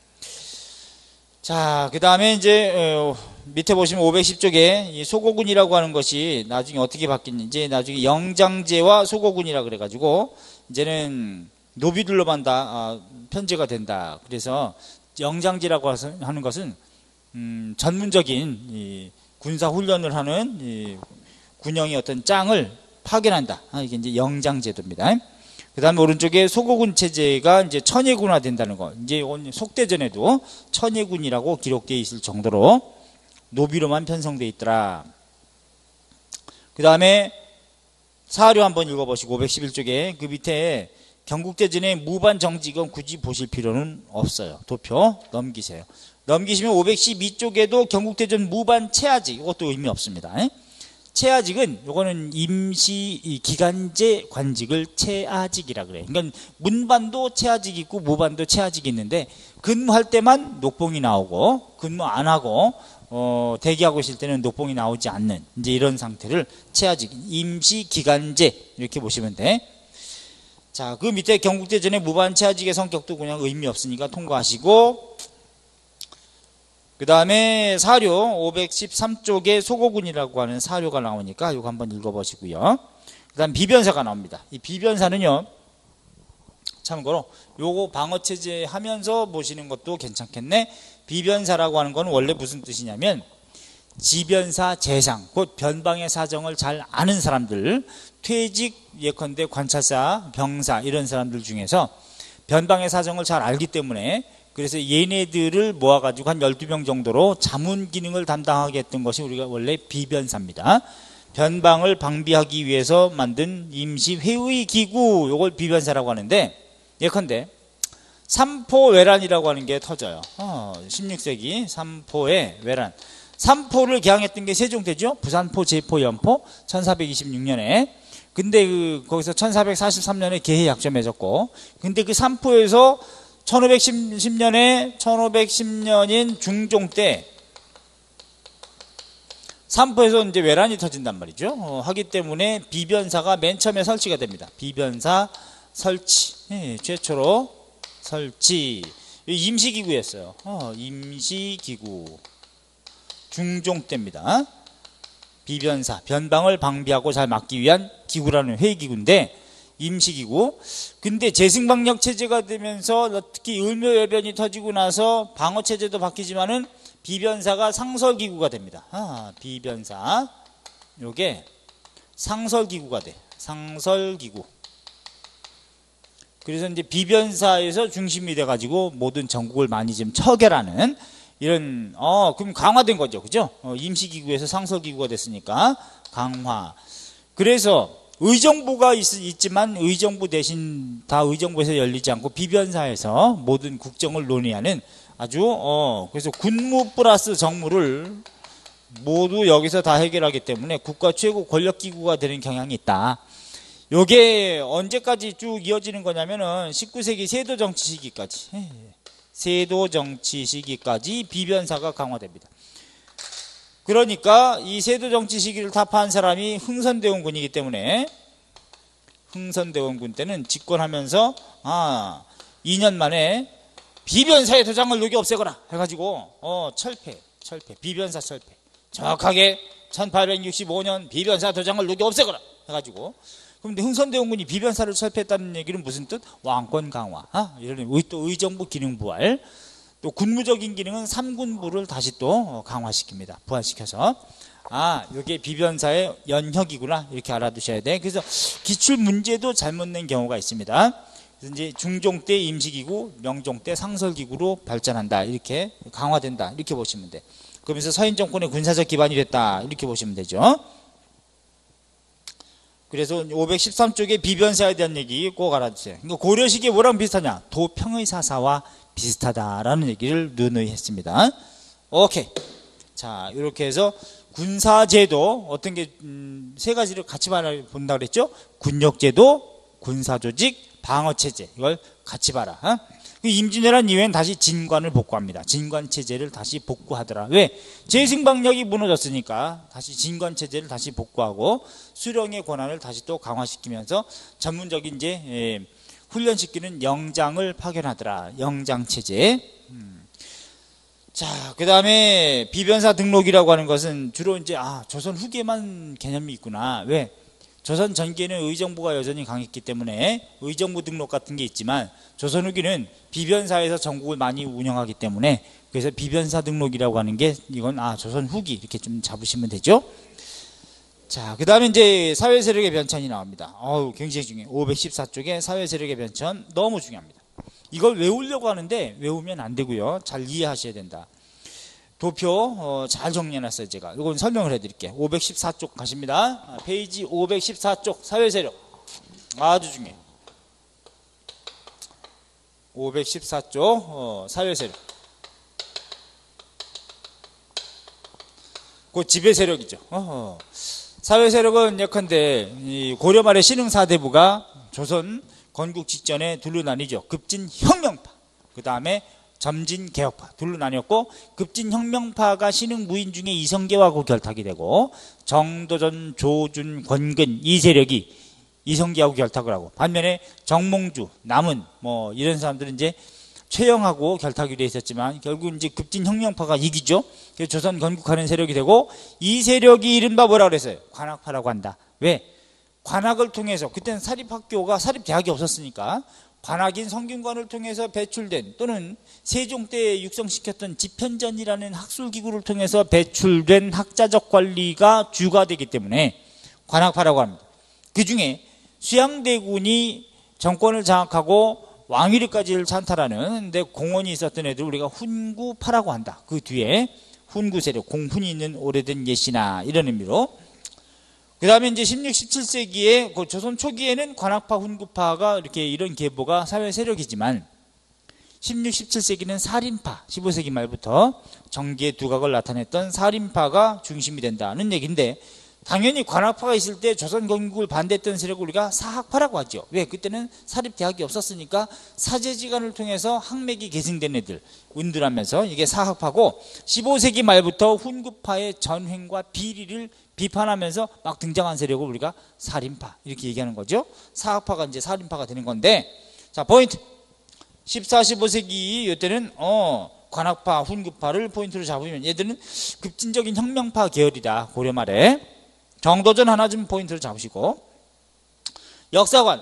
자, 그 다음에 이제 밑에 보시면 510쪽에 이 소고군이라고 하는 것이 나중에 어떻게 바뀌는지, 나중에 영장제와 소고군이라 그래가지고 이제는 노비들로만 다 편제가 된다. 그래서 영장제라고 하는 것은 전문적인 이 군사 훈련을 하는 이 군영의 어떤 짱을 파견한다. 이게 이제 영장제도입니다. 그 다음에 오른쪽에 소고군 체제가 이제 천예군화 된다는 거. 이제 속대전에도 천예군이라고 기록되어 있을 정도로 노비로만 편성되어 있더라. 그 다음에 사료 한번 읽어보시고 511쪽에 그 밑에 경국대전의 무반정직은 굳이 보실 필요는 없어요. 도표 넘기세요. 넘기시면 512쪽에도 경국대전 무반체하직, 이것도 의미 없습니다. 체하직은 요거는 임시 기간제 관직을 체하직이라 그래요. 그러니까 문반도 체하직이 있고 무반도 체하직이 있는데 근무할 때만 녹봉이 나오고 근무 안 하고 대기하고 있을 때는 녹봉이 나오지 않는 이제 이런 상태를 체하직, 임시 기간제 이렇게 보시면 돼. 자, 그 밑에 경국대전의 무반 체하직의 성격도 그냥 의미 없으니까 통과하시고, 그 다음에 사료 513쪽에 소고군이라고 하는 사료가 나오니까 이거 한번 읽어보시고요. 그 다음 비변사가 나옵니다. 이 비변사는요, 참고로 요거 방어체제 하면서 보시는 것도 괜찮겠네. 비변사라고 하는 건 원래 무슨 뜻이냐면 지변사 재상, 곧 변방의 사정을 잘 아는 사람들, 퇴직 예컨대 관찰사, 병사 이런 사람들 중에서 변방의 사정을 잘 알기 때문에, 그래서 얘네들을 모아가지고 한 12명 정도로 자문 기능을 담당하게 했던 것이 우리가 원래 비변사입니다. 변방을 방비하기 위해서 만든 임시 회의 기구, 요걸 비변사라고 하는데, 예컨대 삼포외란이라고 하는 게 터져요. 16세기 삼포의 외란. 삼포를 개항했던 게 세종대죠. 부산포, 제포, 연포 1426년에. 근데 거기서 1443년에 개해약정 맺었고, 근데 그 삼포에서 1510년인 중종 때 삼포에서 이제 외란이 터진단 말이죠. 하기 때문에 비변사가 맨 처음에 설치가 됩니다. 비변사 설치, 최초로 설치. 임시기구였어요. 임시기구. 중종 때입니다. 비변사, 변방을 방비하고 잘 막기 위한 기구라는 회의기구인데, 임시기구. 근데 재승방력 체제가 되면서 특히 을묘외변이 터지고 나서 방어체제도 바뀌지만은 비변사가 상설기구가 됩니다. 비변사. 요게 상설기구가 돼. 상설기구. 그래서 이제 비변사에서 중심이 돼가지고 모든 전국을 많이 지금 처결하는 이런, 그럼 강화된 거죠. 그죠? 임시기구에서 상설기구가 됐으니까 강화. 그래서 의정부가 있지만 의정부 대신 다 의정부에서 열리지 않고 비변사에서 모든 국정을 논의하는 아주, 그래서 군무 플러스 정무를 모두 여기서 다 해결하기 때문에 국가 최고 권력기구가 되는 경향이 있다. 요게 언제까지 쭉 이어지는 거냐면은 19세기 세도정치 시기까지. 세도정치 시기까지 비변사가 강화됩니다. 그러니까 이 세도정치 시기를 타파한 사람이 흥선대원군이기 때문에 흥선대원군 때는 집권하면서 2년 만에 비변사의 도장을 여기 없애거라 해가지고 철폐 비변사 철폐. 정확하게 1865년 비변사 도장을 여기 없애거라 해가지고. 그런데 흥선대원군이 비변사를 철폐했다는 얘기는 무슨 뜻? 왕권 강화, 이런 또 의정부 기능 부활, 또 군무적인 기능은 삼군부를 다시 또 강화시킵니다. 부활시켜서. 이게 비변사의 연혁이구나 이렇게 알아두셔야 돼. 그래서 기출 문제도 잘못 낸 경우가 있습니다. 그래서 이제 중종 때 임시기구, 명종 때 상설기구로 발전한다, 이렇게 강화된다, 이렇게 보시면 돼. 그러면서 서인 정권의 군사적 기반이 됐다, 이렇게 보시면 되죠. 그래서 513쪽에 비변사에 대한 얘기 꼭 알아두세요. 그러니까 고려시기에 뭐랑 비슷하냐? 도평의 사사와 비슷하다라는 얘기를 누누이 했습니다. 오케이. 자, 이렇게 해서 군사제도 어떤 게 세 가지를 같이 본다 그랬죠? 군력제도, 군사조직, 방어체제, 이걸 같이 봐라. 임진왜란 이후엔 다시 진관을 복구합니다. 진관체제를 다시 복구하더라. 왜? 재승방력이 무너졌으니까 다시 진관체제를 다시 복구하고 수령의 권한을 다시 또 강화시키면서 전문적인 이제 훈련시키는 영장을 파견하더라. 영장체제. 자, 그 다음에 비변사 등록이라고 하는 것은 주로 이제 조선 후기에만 개념이 있구나. 왜? 조선 전기에는 의정부가 여전히 강했기 때문에 의정부 등록 같은 게 있지만 조선 후기는 비변사에서 전국을 많이 운영하기 때문에 그래서 비변사 등록이라고 하는 게 이건 조선 후기 이렇게 좀 잡으시면 되죠. 자, 그 다음에 이제 사회세력의 변천이 나옵니다. 굉장히 중요해요. 514쪽에 사회세력의 변천 너무 중요합니다. 이걸 외우려고 하는데 외우면 안 되고요. 잘 이해하셔야 된다. 도표 잘 정리해놨어요. 제가 이건 설명을 해드릴게요. 514쪽 가십니다. 페이지 514쪽 사회세력 아주 중요해요. 514쪽 사회세력, 그 지배세력이죠. 사회세력은 예컨대 고려 말의 신흥 4대부가 조선 건국 직전에 둘로 나뉘죠. 급진혁명파, 그 다음에 점진개혁파 둘로 나뉘었고, 급진혁명파가 신흥 무인 중에 이성계하고 결탁이 되고 정도전, 조준, 권근 이 세력이 이성계하고 결탁을 하고, 반면에 정몽주, 남은 이런 사람들은 이제 최영하고 결탁이 돼 있었지만 결국 이제 급진혁명파가 이기죠. 그래서 조선 건국하는 세력이 되고, 이 세력이 이른바 뭐라 그랬어요? 관학파라고 한다. 왜? 관학을 통해서, 그때는 사립학교가 사립대학이 없었으니까 관학인 성균관을 통해서 배출된, 또는 세종 때 육성시켰던 집현전이라는 학술기구를 통해서 배출된 학자적 관리가 주가 되기 때문에 관학파라고 합니다. 그 중에 수양대군이 정권을 장악하고 왕위리까지를 찬탈하는 데 공헌이 있었던 애들 우리가 훈구파라고 한다. 그 뒤에 훈구 세력, 공훈이 있는 오래된 예시나 이런 의미로. 그 다음에 이제 16, 17세기에 그 조선 초기에는 관학파, 훈구파가 이렇게 이런 계보가 사회 세력이지만 16, 17세기는 살인파, 15세기 말부터 정기의 두각을 나타냈던 살인파가 중심이 된다는 얘기인데, 당연히 관학파가 있을 때 조선 건국을 반대했던 세력을 우리가 사학파라고 하죠. 왜? 그때는 사립대학이 없었으니까 사제지간을 통해서 학맥이 계승된 애들 운둔하면서 이게 사학파고, 15세기 말부터 훈구파의 전횡과 비리를 비판하면서 막 등장한 세력을 우리가 살인파 이렇게 얘기하는 거죠. 사학파가 이제 살인파가 되는 건데, 자, 포인트 14, 15세기 이때는 관학파, 훈구파를 포인트로 잡으면 얘들은 급진적인 혁명파 계열이다. 고려 말에 정도전 하나 좀 포인트를 잡으시고, 역사관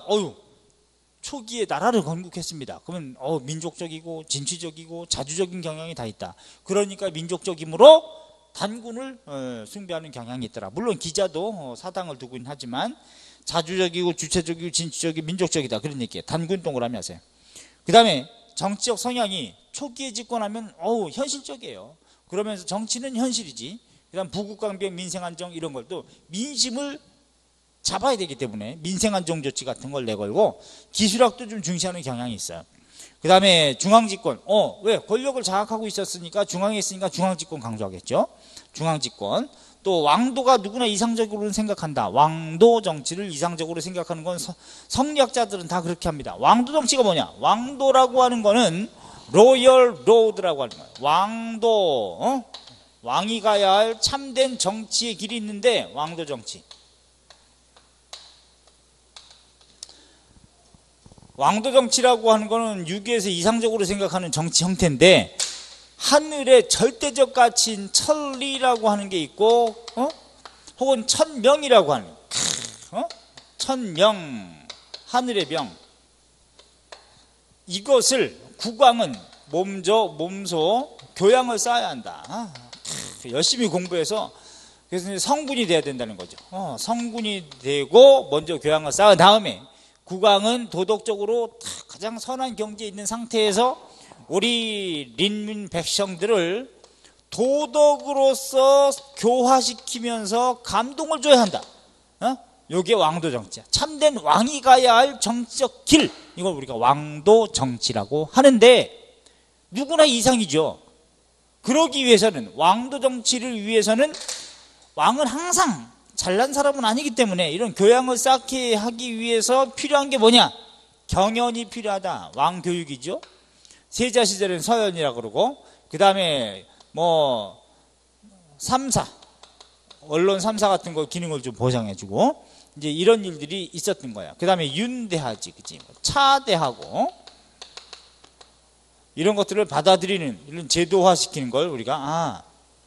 초기에 나라를 건국했습니다. 그러면 민족적이고 진취적이고 자주적인 경향이 다 있다. 그러니까 민족적이므로 단군을 숭배하는 경향이 있더라. 물론 기자도 사당을 두긴 하지만 자주적이고 주체적이고 진취적이고 민족적이다, 그런 얘기예요. 단군 동그라미 하세요. 그 다음에 정치적 성향이 초기에 집권하면 현실적이에요. 그러면서 정치는 현실이지, 그 다음 부국강병, 민생안정 이런 걸 또 민심을 잡아야 되기 때문에 민생안정 조치 같은 걸 내걸고, 기술학도 좀 중시하는 경향이 있어요. 그 다음에 중앙집권, 왜? 권력을 장악하고 있었으니까, 중앙에 있으니까 중앙집권 강조하겠죠. 중앙집권. 또 왕도가 누구나 이상적으로는 생각한다. 왕도 정치를 이상적으로 생각하는 건 성리학자들은 다 그렇게 합니다. 왕도 정치가 뭐냐? 왕도라고 하는 거는 로열 로드라고 하는 거예요. 왕도, 왕이 가야 할 참된 정치의 길이 있는데 왕도 정치. 왕도 정치라고 하는 거는 유교에서 이상적으로 생각하는 정치 형태인데, 하늘의 절대적 가치인 천리라고 하는 게 있고, 혹은 천명이라고 하는, 천명, 하늘의 명. 이것을 국왕은 몸소 교양을 쌓아야 한다. 열심히 공부해서, 그래서 이제 성군이 돼야 된다는 거죠. 성군이 되고 먼저 교양을 쌓은 다음에 국왕은 도덕적으로 가장 선한 경지에 있는 상태에서 우리 린민 백성들을 도덕으로서 교화시키면서 감동을 줘야 한다. 이게 왕도 정치야. 참된 왕이 가야 할 정치적 길, 이걸 우리가 왕도 정치라고 하는데, 누구나 이상이죠. 그러기 위해서는, 왕도 정치를 위해서는 왕은 항상 잘난 사람은 아니기 때문에 이런 교양을 쌓게 하기 위해서 필요한 게 뭐냐? 경연이 필요하다. 왕교육이죠. 세자 시절에는 서연이라고 그러고, 그 다음에 뭐 3사, 언론 3사 같은 거 기능을 좀 보장해주고, 이제 이런 일들이 있었던 거야. 그 다음에 윤대하지, 그치? 차대하고, 이런 것들을 받아들이는, 이런 제도화시키는 걸 우리가,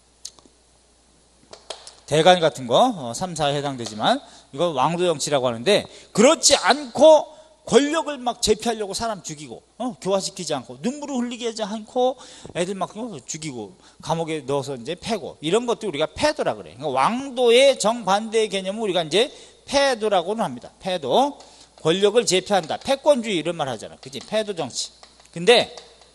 대관 같은 거, 3사에 해당되지만, 이건 왕도 정치라고 하는데, 그렇지 않고 권력을 막 제피하려고 사람 죽이고, 교화시키지 않고, 눈물을 흘리게 하지 않고, 애들 막 죽이고, 감옥에 넣어서 이제 패고, 이런 것도 우리가 패도라 그래. 그러니까 왕도의 정반대의 개념을 우리가 이제 패도라고는 합니다. 패도. 권력을 제피한다. 패권주의 이런 말 하잖아. 그치? 패도 정치. 근데,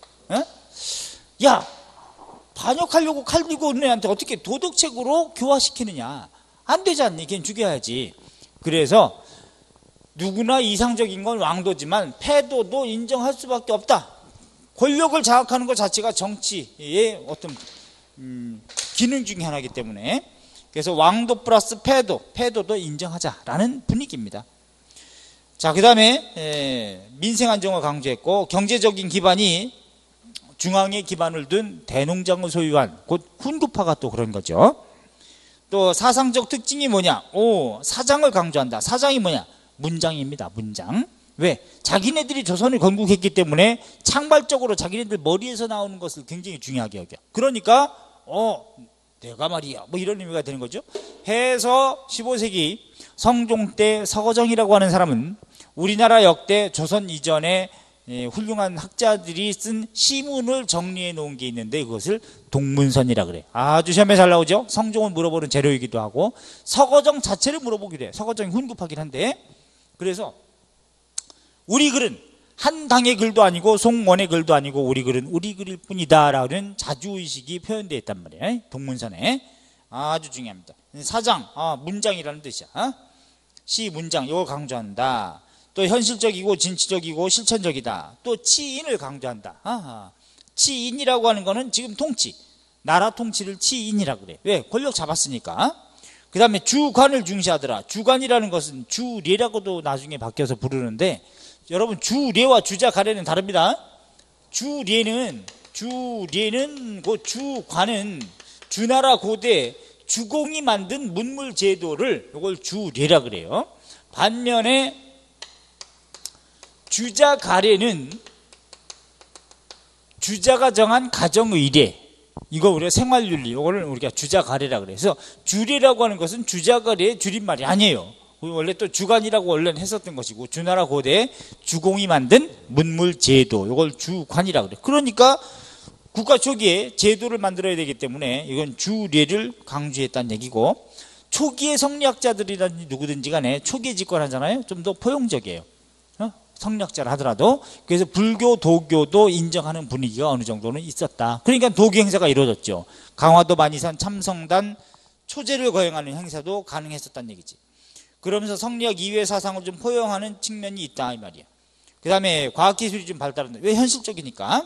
야! 반역하려고 칼 들고 있는 애한테 어떻게 도덕책으로 교화시키느냐. 안 되지 않니? 걔는 죽여야지. 그래서 누구나 이상적인 건 왕도지만 패도도 인정할 수밖에 없다. 권력을 장악하는 것 자체가 정치의 어떤 기능 중에 하나이기 때문에, 그래서 왕도 플러스 패도도 인정하자라는 분위기입니다. 자, 그 다음에 민생 안정을 강조했고, 경제적인 기반이 중앙에 기반을 둔 대농장을 소유한, 곧 훈구파가 또 그런 거죠. 또 사상적 특징이 뭐냐? 사장을 강조한다. 사장이 뭐냐? 문장입니다. 문장. 왜? 자기네들이 조선을 건국했기 때문에 창발적으로 자기네들 머리에서 나오는 것을 굉장히 중요하게 여겨. 그러니까 내가 말이야, 뭐 이런 의미가 되는 거죠. 해서 15세기 성종 때 서거정이라고 하는 사람은 우리나라 역대 조선 이전에 훌륭한 학자들이 쓴 시문을 정리해 놓은 게 있는데, 그것을 동문선이라 그래. 아주 시험에 잘 나오죠. 성종을 물어보는 재료이기도 하고, 서거정 자체를 물어보기도 해. 서거정이 훈급하긴 한데, 그래서 우리 글은 한 당의 글도 아니고 송원의 글도 아니고 우리 글은 우리 글일 뿐이다라는 자주의식이 표현되어 있단 말이에요. 동문선에. 아주 중요합니다. 사장, 문장이라는 뜻이야. 시 문장, 이걸 강조한다. 또 현실적이고 진취적이고 실천적이다. 또 치인을 강조한다. 치인이라고 하는 거는 지금 통치, 나라 통치를 치인이라고 그래. 왜? 권력 잡았으니까. 그 다음에 주관을 중시하더라. 주관이라는 것은 주례라고도 나중에 바뀌어서 부르는데, 여러분 주례와 주자가례는 다릅니다. 주례는 그 주관은 주나라 고대 주공이 만든 문물 제도를, 이걸 주례라 그래요. 반면에 주자가례는 주자가 정한 가정의례, 이거 우리가 생활윤리, 이거를 우리가 주자가례라 그래서, 주례라고 하는 것은 주자가례의 줄임말이 아니에요. 원래 또 주관이라고 원래는 했었던 것이고, 주나라 고대 주공이 만든 문물 제도, 이걸 주관이라 그래. 그러니까 국가 초기에 제도를 만들어야 되기 때문에 이건 주례를 강조했다는 얘기고, 초기의 성리학자들이라든지 누구든지 간에 초기에 집권하잖아요. 좀 더 포용적이에요. 성리학자를 하더라도. 그래서 불교, 도교도 인정하는 분위기가 어느 정도는 있었다. 그러니까 도교 행사가 이루어졌죠. 강화도 만이산 참성단 초제를 거행하는 행사도 가능했었다는 얘기지. 그러면서 성리학 이외의 사상을 좀 포용하는 측면이 있다 이 말이야. 그 다음에 과학기술이 좀 발달한다. 왜? 현실적이니까.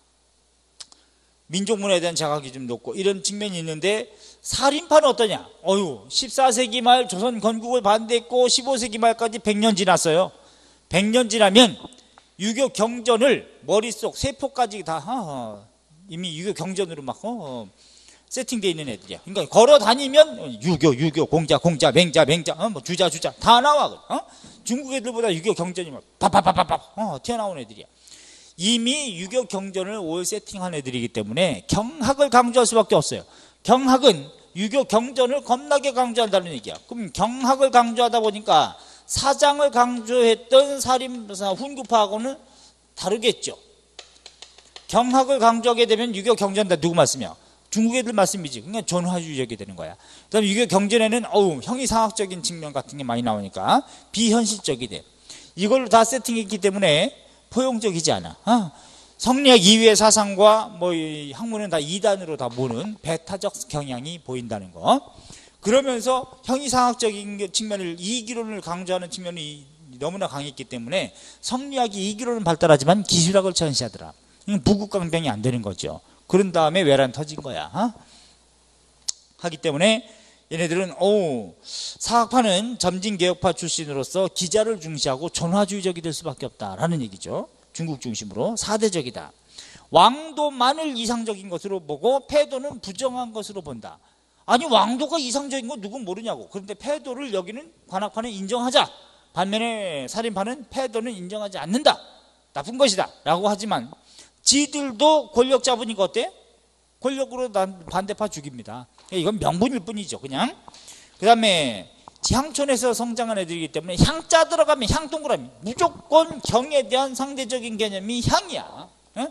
민족문화에 대한 자각이 좀 높고 이런 측면이 있는데, 살인파는 어떠냐? 14세기 말 조선 건국을 반대했고 15세기 말까지 100년 지났어요. 100년 지나면 유교 경전을 머릿속 세포까지 다 이미 유교 경전으로 막 세팅되어 있는 애들이야. 그러니까 걸어 다니면 유교 공자 맹자 뭐 주자 다 나와. 중국 애들보다 유교 경전이 막 팍팍팍팍 튀어나온 애들이야. 이미 유교 경전을 올 세팅한 애들이기 때문에 경학을 강조할 수밖에 없어요. 경학은 유교 경전을 겁나게 강조한다는 얘기야. 그럼 경학을 강조하다 보니까 사장을 강조했던 사림사 훈구파하고는 다르겠죠. 경학을 강조하게 되면 유교 경전 다 누구 말씀이야? 중국 애들 말씀이지. 그러니까 전화주의적이 되는 거야. 그다음에 유교 경전에는 형이상학적인 측면 같은 게 많이 나오니까 비현실적이 돼. 이걸 다 세팅했기 때문에 포용적이지 않아. 성리학 이후의 사상과 이 학문은 다 이단으로 다 모는 배타적 경향이 보인다는 거. 그러면서 형이상학적인 측면을 이기론을 강조하는 측면이 너무나 강했기 때문에 성리학이 이기론은 발달하지만 기술학을 전시하더라. 부국강병이 안 되는 거죠. 그런 다음에 외란 터진 거야. 하기 때문에 얘네들은 사학파는 점진개혁파 출신으로서 기자를 중시하고 전화주의적이 될 수밖에 없다라는 얘기죠. 중국 중심으로 4대적이다. 왕도만을 이상적인 것으로 보고 패도는 부정한 것으로 본다. 아니 왕도가 이상적인 거 누군 모르냐고. 그런데 패도를 여기는 관학파는 인정하자. 반면에 살인파는 패도는 인정하지 않는다. 나쁜 것이다 라고 하지만 지들도 권력 잡으니까 어때? 권력으로 반대파 죽입니다. 이건 명분일 뿐이죠. 그냥. 그 다음에 향촌에서 성장한 애들이기 때문에 향자 들어가면 향동그라미. 무조건 경에 대한 상대적인 개념이 향이야.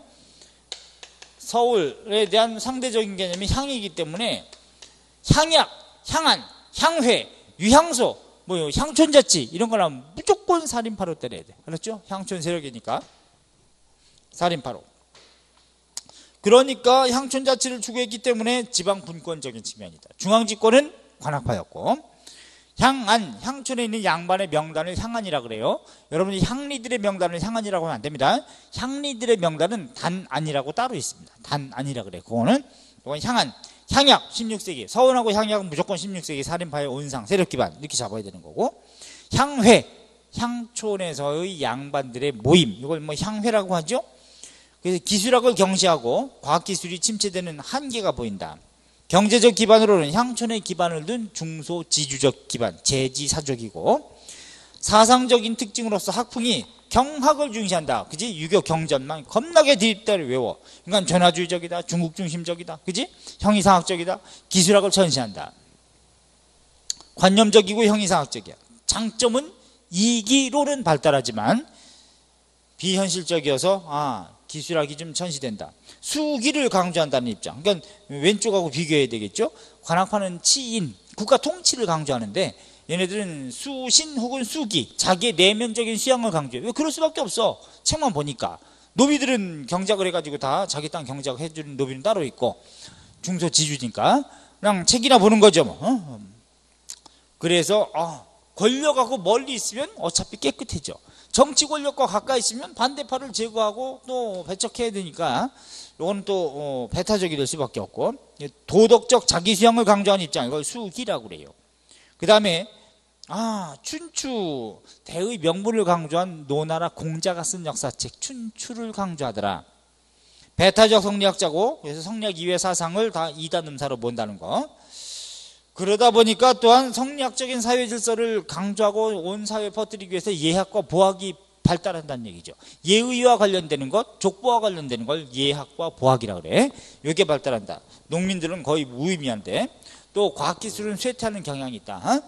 서울에 대한 상대적인 개념이 향이기 때문에 향약, 향안, 향회, 유향소, 향촌자치 이런 거는 무조건 살인파로 때려야 돼. 그렇죠? 향촌 세력이니까 살인파로. 그러니까 향촌자치를 추구했기 때문에 지방 분권적인 측면이다. 중앙집권은 관학파였고, 향안, 향촌에 있는 양반의 명단을 향안이라 그래요. 여러분이 향리들의 명단을 향안이라고 하면 안 됩니다. 향리들의 명단은 단안이라고 따로 있습니다. 단안이라 그래. 그거는 향안, 향약 16세기. 서원하고 향약은 무조건 16세기 살인파의 온상, 세력 기반 이렇게 잡아야 되는 거고, 향회, 향촌에서의 양반들의 모임, 이걸 향회라고 하죠. 그래서 기술학을 경시하고 과학기술이 침체되는 한계가 보인다. 경제적 기반으로는 향촌의 기반을 둔 중소지주적 기반, 재지사적이고, 사상적인 특징으로서 학풍이 경학을 중시한다. 그지? 유교 경전만 겁나게 디립다를 외워. 그러니까 전화주의적이다, 중국 중심적이다, 그지? 형이상학적이다, 기술학을 전시한다. 관념적이고 형이상학적이야. 장점은 이기론은 발달하지만 비현실적이어서 기술학이 좀 전시된다. 수기를 강조한다는 입장. 그러니까 왼쪽하고 비교해야 되겠죠. 관학파는 치인, 국가 통치를 강조하는데 얘네들은 수신 혹은 수기, 자기의 내면적인 수양을 강조해. 왜 그럴 수밖에 없어. 책만 보니까. 노비들은 경작을 해가지고 다 자기 땅 경작을 해주는 노비는 따로 있고, 중소지주니까 그냥 책이나 보는 거죠. 그래서 권력하고 멀리 있으면 어차피 깨끗해져. 정치 권력과 가까이 있으면 반대파를 제거하고 또 배척해야 되니까 이건 또 배타적이 될 수밖에 없고, 도덕적 자기 수양을 강조하는 입장, 이걸 수기라고 그래요. 그 다음에 춘추 대의 명분을 강조한 노나라 공자가 쓴 역사책 춘추를 강조하더라. 배타적 성리학자고, 그래서 성리학 이외의 사상을 다 이단 음사로 본다는 거. 그러다 보니까 또한 성리학적인 사회 질서를 강조하고 온 사회에 퍼뜨리기 위해서 예학과 보학이 발달한다는 얘기죠. 예의와 관련되는 것, 족보와 관련되는 걸 예학과 보학이라 그래. 이게 발달한다. 농민들은 거의 무의미한데, 또 과학기술은 쇠퇴하는 경향이 있다.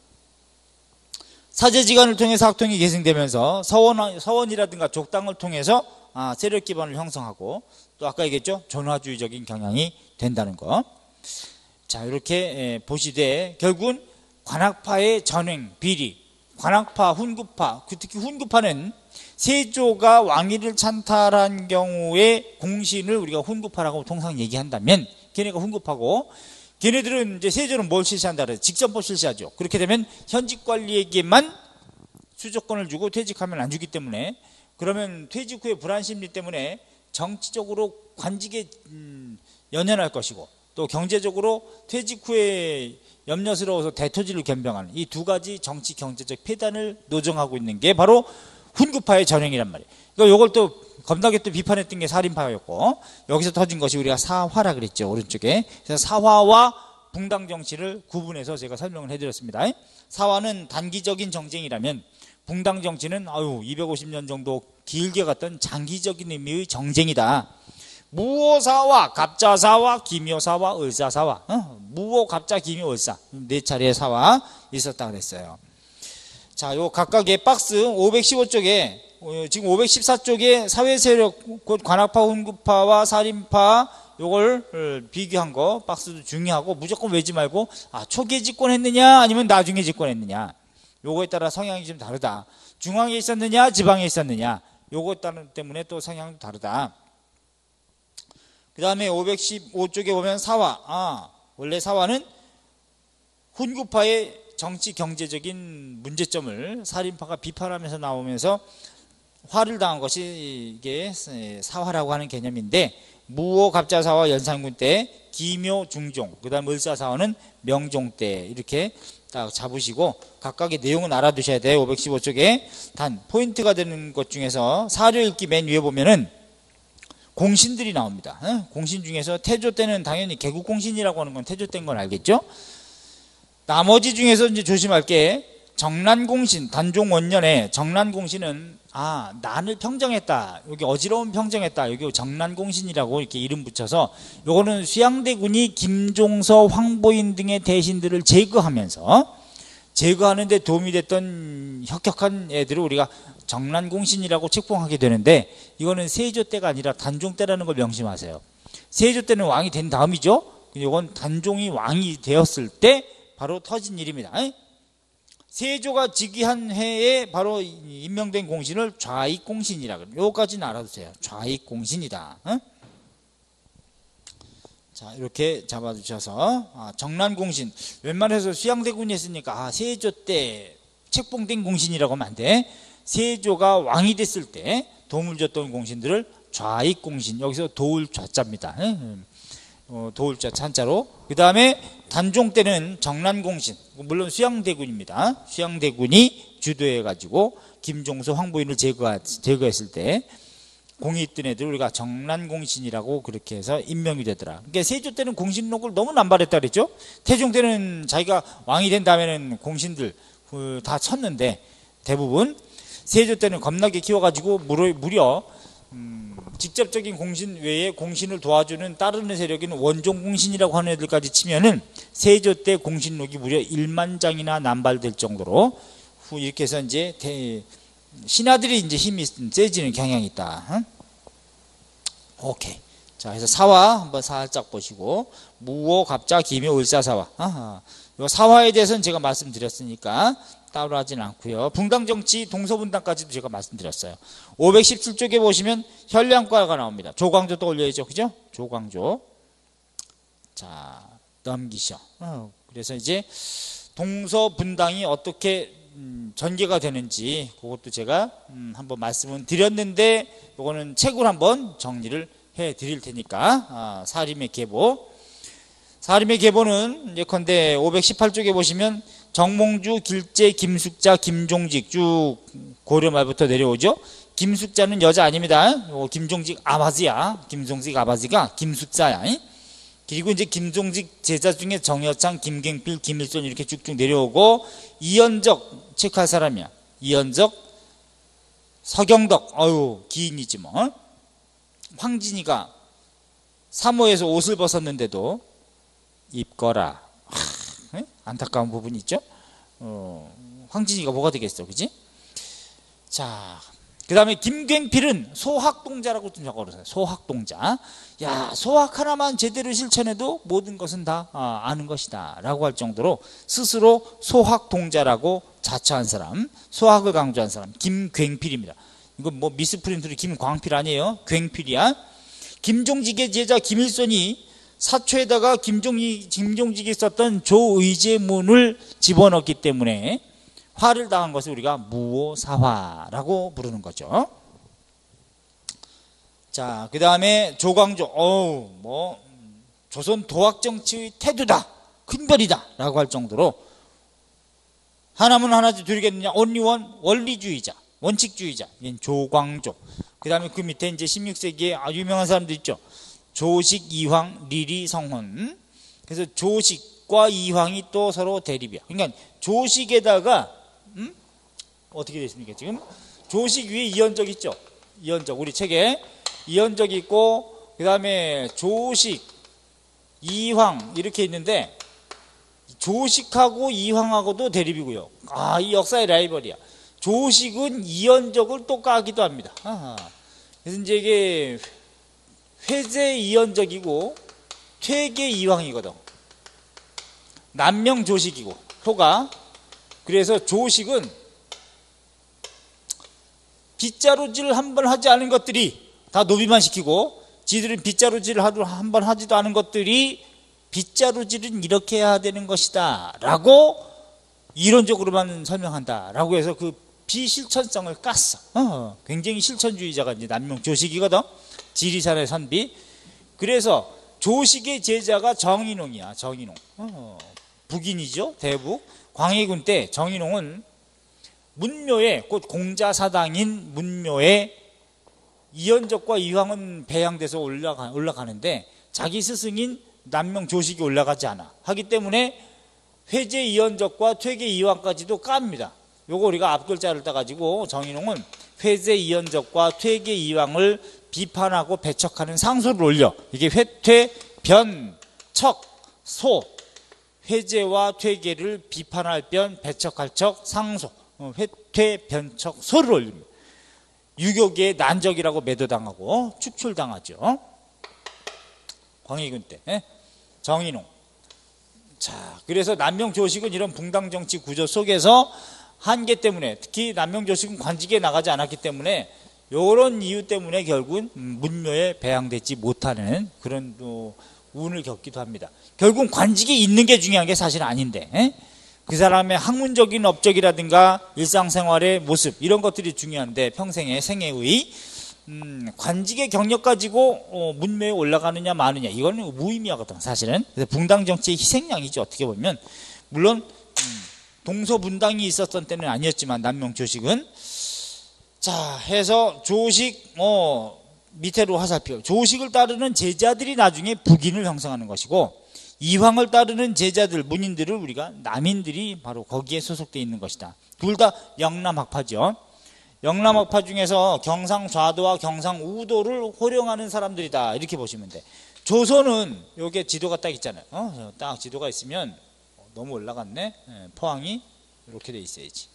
사제지간을 통해서 학통이 계승되면서 서원이라든가 족당을 통해서 세력 기반을 형성하고, 또 아까 얘기했죠, 전화주의적인 경향이 된다는 거. 자, 이렇게 보시되 결국은 관학파의 전횡, 비리, 관학파, 훈구파, 특히 훈구파는 세조가 왕위를 찬탈한 경우에 공신을 우리가 훈구파라고 통상 얘기한다면, 걔네가 훈구파고, 걔네들은 이제 세조는 뭘 실시한다 그래요? 직선법 실시하죠. 그렇게 되면 현직 관리에게만 수조권을 주고 퇴직하면 안 주기 때문에, 그러면 퇴직 후에 불안 심리 때문에 정치적으로 관직에 연연할 것이고, 또 경제적으로 퇴직 후에 염려스러워서 대토지를 겸병하는 이 두 가지 정치 경제적 폐단을 노정하고 있는 게 바로 훈구파의 전횡이란 말이에요. 그러니까 이걸 또 겁나게 또 비판했던 게 살인파였고, 여기서 터진 것이 우리가 사화라 그랬죠, 오른쪽에. 그래서 사화와 붕당 정치를 구분해서 제가 설명을 해드렸습니다. 사화는 단기적인 정쟁이라면 붕당 정치는 250년 정도 길게 갔던 장기적인 의미의 정쟁이다. 무오사화, 갑자사화, 기묘사화, 을사사화, 무오, 갑자, 기묘, 을사 네 차례의 사화 있었다 그랬어요. 자, 요 각각의 박스 515쪽에 지금 514쪽에 사회세력 곧 관악파, 훈구파와 살인파 요걸 비교한 거 박스도 중요하고 무조건 외지 말고 초기에 집권했느냐 아니면 나중에 집권했느냐 요거에 따라 성향이 좀 다르다. 중앙에 있었느냐 지방에 있었느냐 요거 때문에 또 성향도 다르다. 그 다음에 515쪽에 보면 사화. 원래 사화는 훈구파의 정치 경제적인 문제점을 살인파가 비판하면서 나오면서 화를 당한 것이 이게 사화라고 하는 개념인데, 무오 갑자사화 연산군 때, 기묘 중종, 그 다음 을사사화는 명종 때 이렇게 딱 잡으시고 각각의 내용은 알아두셔야 돼요. 515쪽에 단 포인트가 되는 것 중에서 사료 읽기 맨 위에 보면은 공신들이 나옵니다. 공신 중에서 태조 때는 당연히 개국공신이라고 하는 건 태조 때인 건 알겠죠? 나머지 중에서 이제 조심할 게 정난공신, 단종 원년에 정난공신은 난을 평정했다. 여기 어지러움 평정했다. 여기 정난공신이라고 이렇게 이름 붙여서 요거는 수양대군이 김종서, 황보인 등의 대신들을 제거하는 데 도움이 됐던 혁혁한 애들을 우리가 정난공신이라고 책봉하게 되는데, 이거는 세조 때가 아니라 단종 때라는 걸 명심하세요. 세조 때는 왕이 된 다음이죠. 이건 단종이 왕이 되었을 때 바로 터진 일입니다. 세조가 즉위한 해에 바로 임명된 공신을 좌익공신이라 그래요. 요거까지는 알아두세요. 좌익공신이다. 자, 이렇게 잡아주셔서 정난공신, 웬만해서 수양대군이 했으니까 세조 때 책봉된 공신이라고 하면 안 돼. 세조가 왕이 됐을 때 도움을 줬던 공신들을 좌익공신, 여기서 도울 좌자입니다. 도울 좌 찬자로. 그 다음에 단종 때는 정난공신, 물론 수양대군입니다. 수양대군이 주도해가지고 김종서, 황보인을 제거했을 때 공이 있던 애들 우리가 정난공신이라고 그렇게 해서 임명이 되더라. 그러니까 세조 때는 공신록을 너무 남발했다 그랬죠. 태종 때는 자기가 왕이 된 다음에는 공신들 다 쳤는데, 대부분 세조 때는 겁나게 키워가지고 무려 직접적인 공신 외에 공신을 도와주는 따르는 세력인 원종공신이라고 하는 애들까지 치면은 세조 때 공신록이 무려 1만 장이나 남발될 정도로 이렇게 해서 이제 신하들이 이제 힘이 세지는 경향이 있다. 오케이. 자, 그래서 사화 한번 살짝 보시고, 무오, 갑자, 기묘, 을사사화. 요 사화에 대해서는 제가 말씀드렸으니까 따로 하진 않고요. 붕당정치, 동서분당까지도 제가 말씀드렸어요. 517쪽에 보시면 현량과가 나옵니다. 조광조 떠올려야죠, 그죠? 조광조. 자, 넘기셔. 그래서 이제 동서분당이 어떻게 전개가 되는지 그것도 제가 한번 말씀은 드렸는데, 이거는 책으로 한번 정리를 해 드릴 테니까. 사림의 계보. 사림의 계보는 예컨대 518쪽에 보시면 정몽주, 길재, 김숙자, 김종직 쭉 고려 말부터 내려오죠. 김숙자는 여자 아닙니다. 김종직 아버지야. 김종직 아버지가 김숙자야. 그리고 이제 김종직 제자 중에 정여창, 김갱필, 김일손 이렇게 쭉쭉 내려오고, 이연적 체크할 사람이야. 이연적, 서경덕, 기인이지 뭐. 황진이가 사모에서 옷을 벗었는데도 입거라. 안타까운 부분이 있죠. 황진이가 뭐가 되겠어, 그지? 자, 그 다음에 김갱필은 소학동자라고 좀 적어놓으세요. 소학동자. 야, 소학 하나만 제대로 실천해도 모든 것은 다 아는 것이다 라고 할 정도로 스스로 소학동자라고 자처한 사람, 소학을 강조한 사람, 김갱필입니다. 이건 뭐 미스프린트로 김광필 아니에요. 괭필이야. 김종직의 제자 김일손이 사초에다가 김종직이 썼던 조의제문을 집어넣기 때문에 화를 당한 것을 우리가 무오사화라고 부르는 거죠. 자, 그 다음에 조광조. 조선 도학정치의 태도다, 큰별이다 라고 할 정도로 하나면 하나지 둘이겠느냐, only 원리주의자, 원칙주의자, 조광조. 그 다음에 그 밑에 이제 16세기에 아주 유명한 사람들 있죠. 조식, 이황, 리리, 성훈. 그래서 조식, 조식과 이황이 또 서로 대립이야. 그러니까 조식에다가 어떻게 됐습니까? 지금 조식 위에 이언적 있죠? 이언적, 우리 책에 이언적 있고, 그 다음에 조식, 이황 이렇게 있는데, 조식하고 이황하고도 대립이고요. 이 역사의 라이벌이야. 조식은 이언적을 또 까기도 합니다. 그래서 이제 이게 회제 이언적이고 퇴계 이황이거든. 남명 조식이고 표가. 그래서 조식은 빗자루질 한 번 하지 않은 것들이 다 노비만 시키고, 지들은 빗자루질 한 번 하지도 않은 것들이 빗자루질은 이렇게 해야 되는 것이다 라고 이론적으로만 설명한다 라고 해서 그 비실천성을 깠어. 굉장히 실천주의자가 이제 남명 조식이거든. 지리산의 선비. 그래서 조식의 제자가 정인홍이야. 정인홍. 북인이죠. 대북. 광해군 때 정인홍은 문묘에, 곧 공자사당인 문묘에 이언적과 이황은 배양돼서 올라가는데 자기 스승인 남명 조식이 올라가지 않아. 하기 때문에 회제 이언적과 퇴계 이황까지도 깝니다. 요거 우리가 앞글자를 따가지고 정인홍은 회제 이언적과 퇴계 이황을 비판하고 배척하는 상소를 올려. 이게 회퇴, 변, 척, 소. 회제와 퇴계를 비판할 변, 배척할 척, 상소. 회퇴, 변척, 소를 올립니다. 유교계의 난적이라고 매도당하고 축출당하죠. 광해군 때. 정인홍. 자, 그래서 남명 조식은 이런 붕당 정치 구조 속에서 한계 때문에, 특히 남명 조식은 관직에 나가지 않았기 때문에 이런 이유 때문에 결국은 문묘에 배양되지 못하는 그런 운을 겪기도 합니다. 결국은 관직에 있는 게 중요한 게 사실 아닌데, 그 사람의 학문적인 업적이라든가 일상생활의 모습 이런 것들이 중요한데, 평생의 생애의 관직의 경력 가지고 문묘에 올라가느냐 마느냐 이거는 무의미하거든 사실은. 그래서 붕당 정치의 희생양이죠 어떻게 보면. 물론 동서분당이 있었던 때는 아니었지만 남명 조식은. 자, 해서 조식 밑으로 화살표. 조식을 따르는 제자들이 나중에 북인을 형성하는 것이고, 이황을 따르는 제자들, 문인들을 우리가 남인들이 바로 거기에 소속되어 있는 것이다. 둘 다 영남학파죠. 영남학파 중에서 경상좌도와 경상우도를 호령하는 사람들이다 이렇게 보시면 돼. 조선은 여기에 지도가 딱 있잖아요. 딱 지도가 있으면 너무 올라갔네. 포항이 이렇게 돼 있어야지.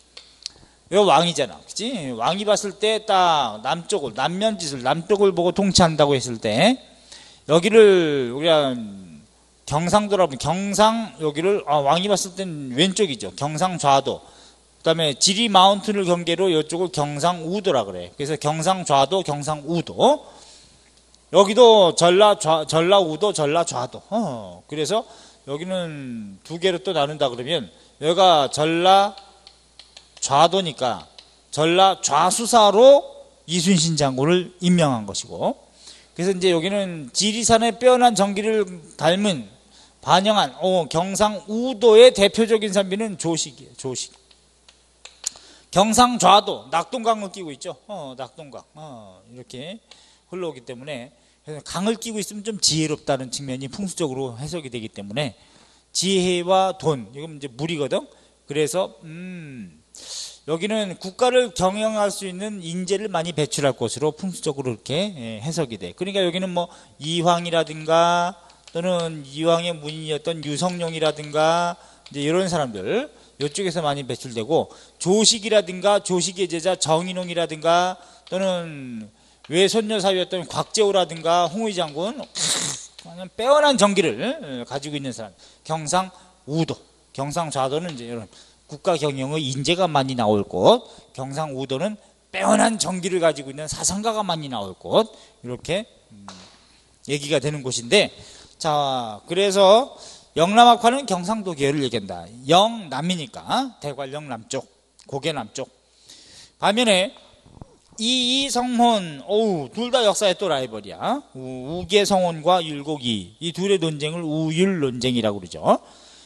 이거 왕이잖아, 그치? 왕이 봤을 때 딱 남쪽을, 남면짓을 남쪽을 보고 통치한다고 했을 때, 여기를 우리가 경상도라면 경상, 여기를 왕이 봤을 땐 왼쪽이죠. 경상좌도. 그 다음에 지리 마운틴을 경계로 이쪽을 경상우도라 그래. 그래서 경상좌도, 경상우도. 여기도 전라우도, 전라좌도. 그래서 여기는 두 개로 또 나눈다 그러면, 여기가 전라좌도니까 전라좌수사로 이순신 장군을 임명한 것이고, 그래서 이제 여기는 지리산의 빼어난 정기를 닮은 반영한 경상우도의 대표적인 선비는 조식이에요. 조식. 경상좌도 낙동강을 끼고 있죠. 낙동강 이렇게 흘러오기 때문에, 그래서 강을 끼고 있으면 좀 지혜롭다는 측면이 풍수적으로 해석이 되기 때문에, 지혜와 돈, 이건 이제 물이거든. 그래서 여기는 국가를 경영할 수 있는 인재를 많이 배출할 곳으로 풍수적으로 이렇게 해석이 돼. 그러니까 여기는 뭐 이황이라든가 또는 이황의 문인이었던 유성룡이라든가 이제 이런 사람들 이쪽에서 많이 배출되고, 조식이라든가 조식의 제자 정인홍이라든가 또는 외손녀 사위였던 곽재우라든가 홍의 장군, 그냥 빼어난 정기를 가지고 있는 사람. 경상우도, 경상좌도는 이제 이런 국가 경영의 인재가 많이 나올 곳, 경상우도는 빼어난 정기를 가지고 있는 사상가가 많이 나올 곳, 이렇게 얘기가 되는 곳인데, 자, 그래서 영남학파는 경상도 계열을 얘기한다. 영남이니까 대관령 남쪽, 고개 남쪽. 반면에 이성혼, 둘 다 역사의 또 라이벌이야. 우계성혼과 율곡이, 이 둘의 논쟁을 우율 논쟁이라고 그러죠.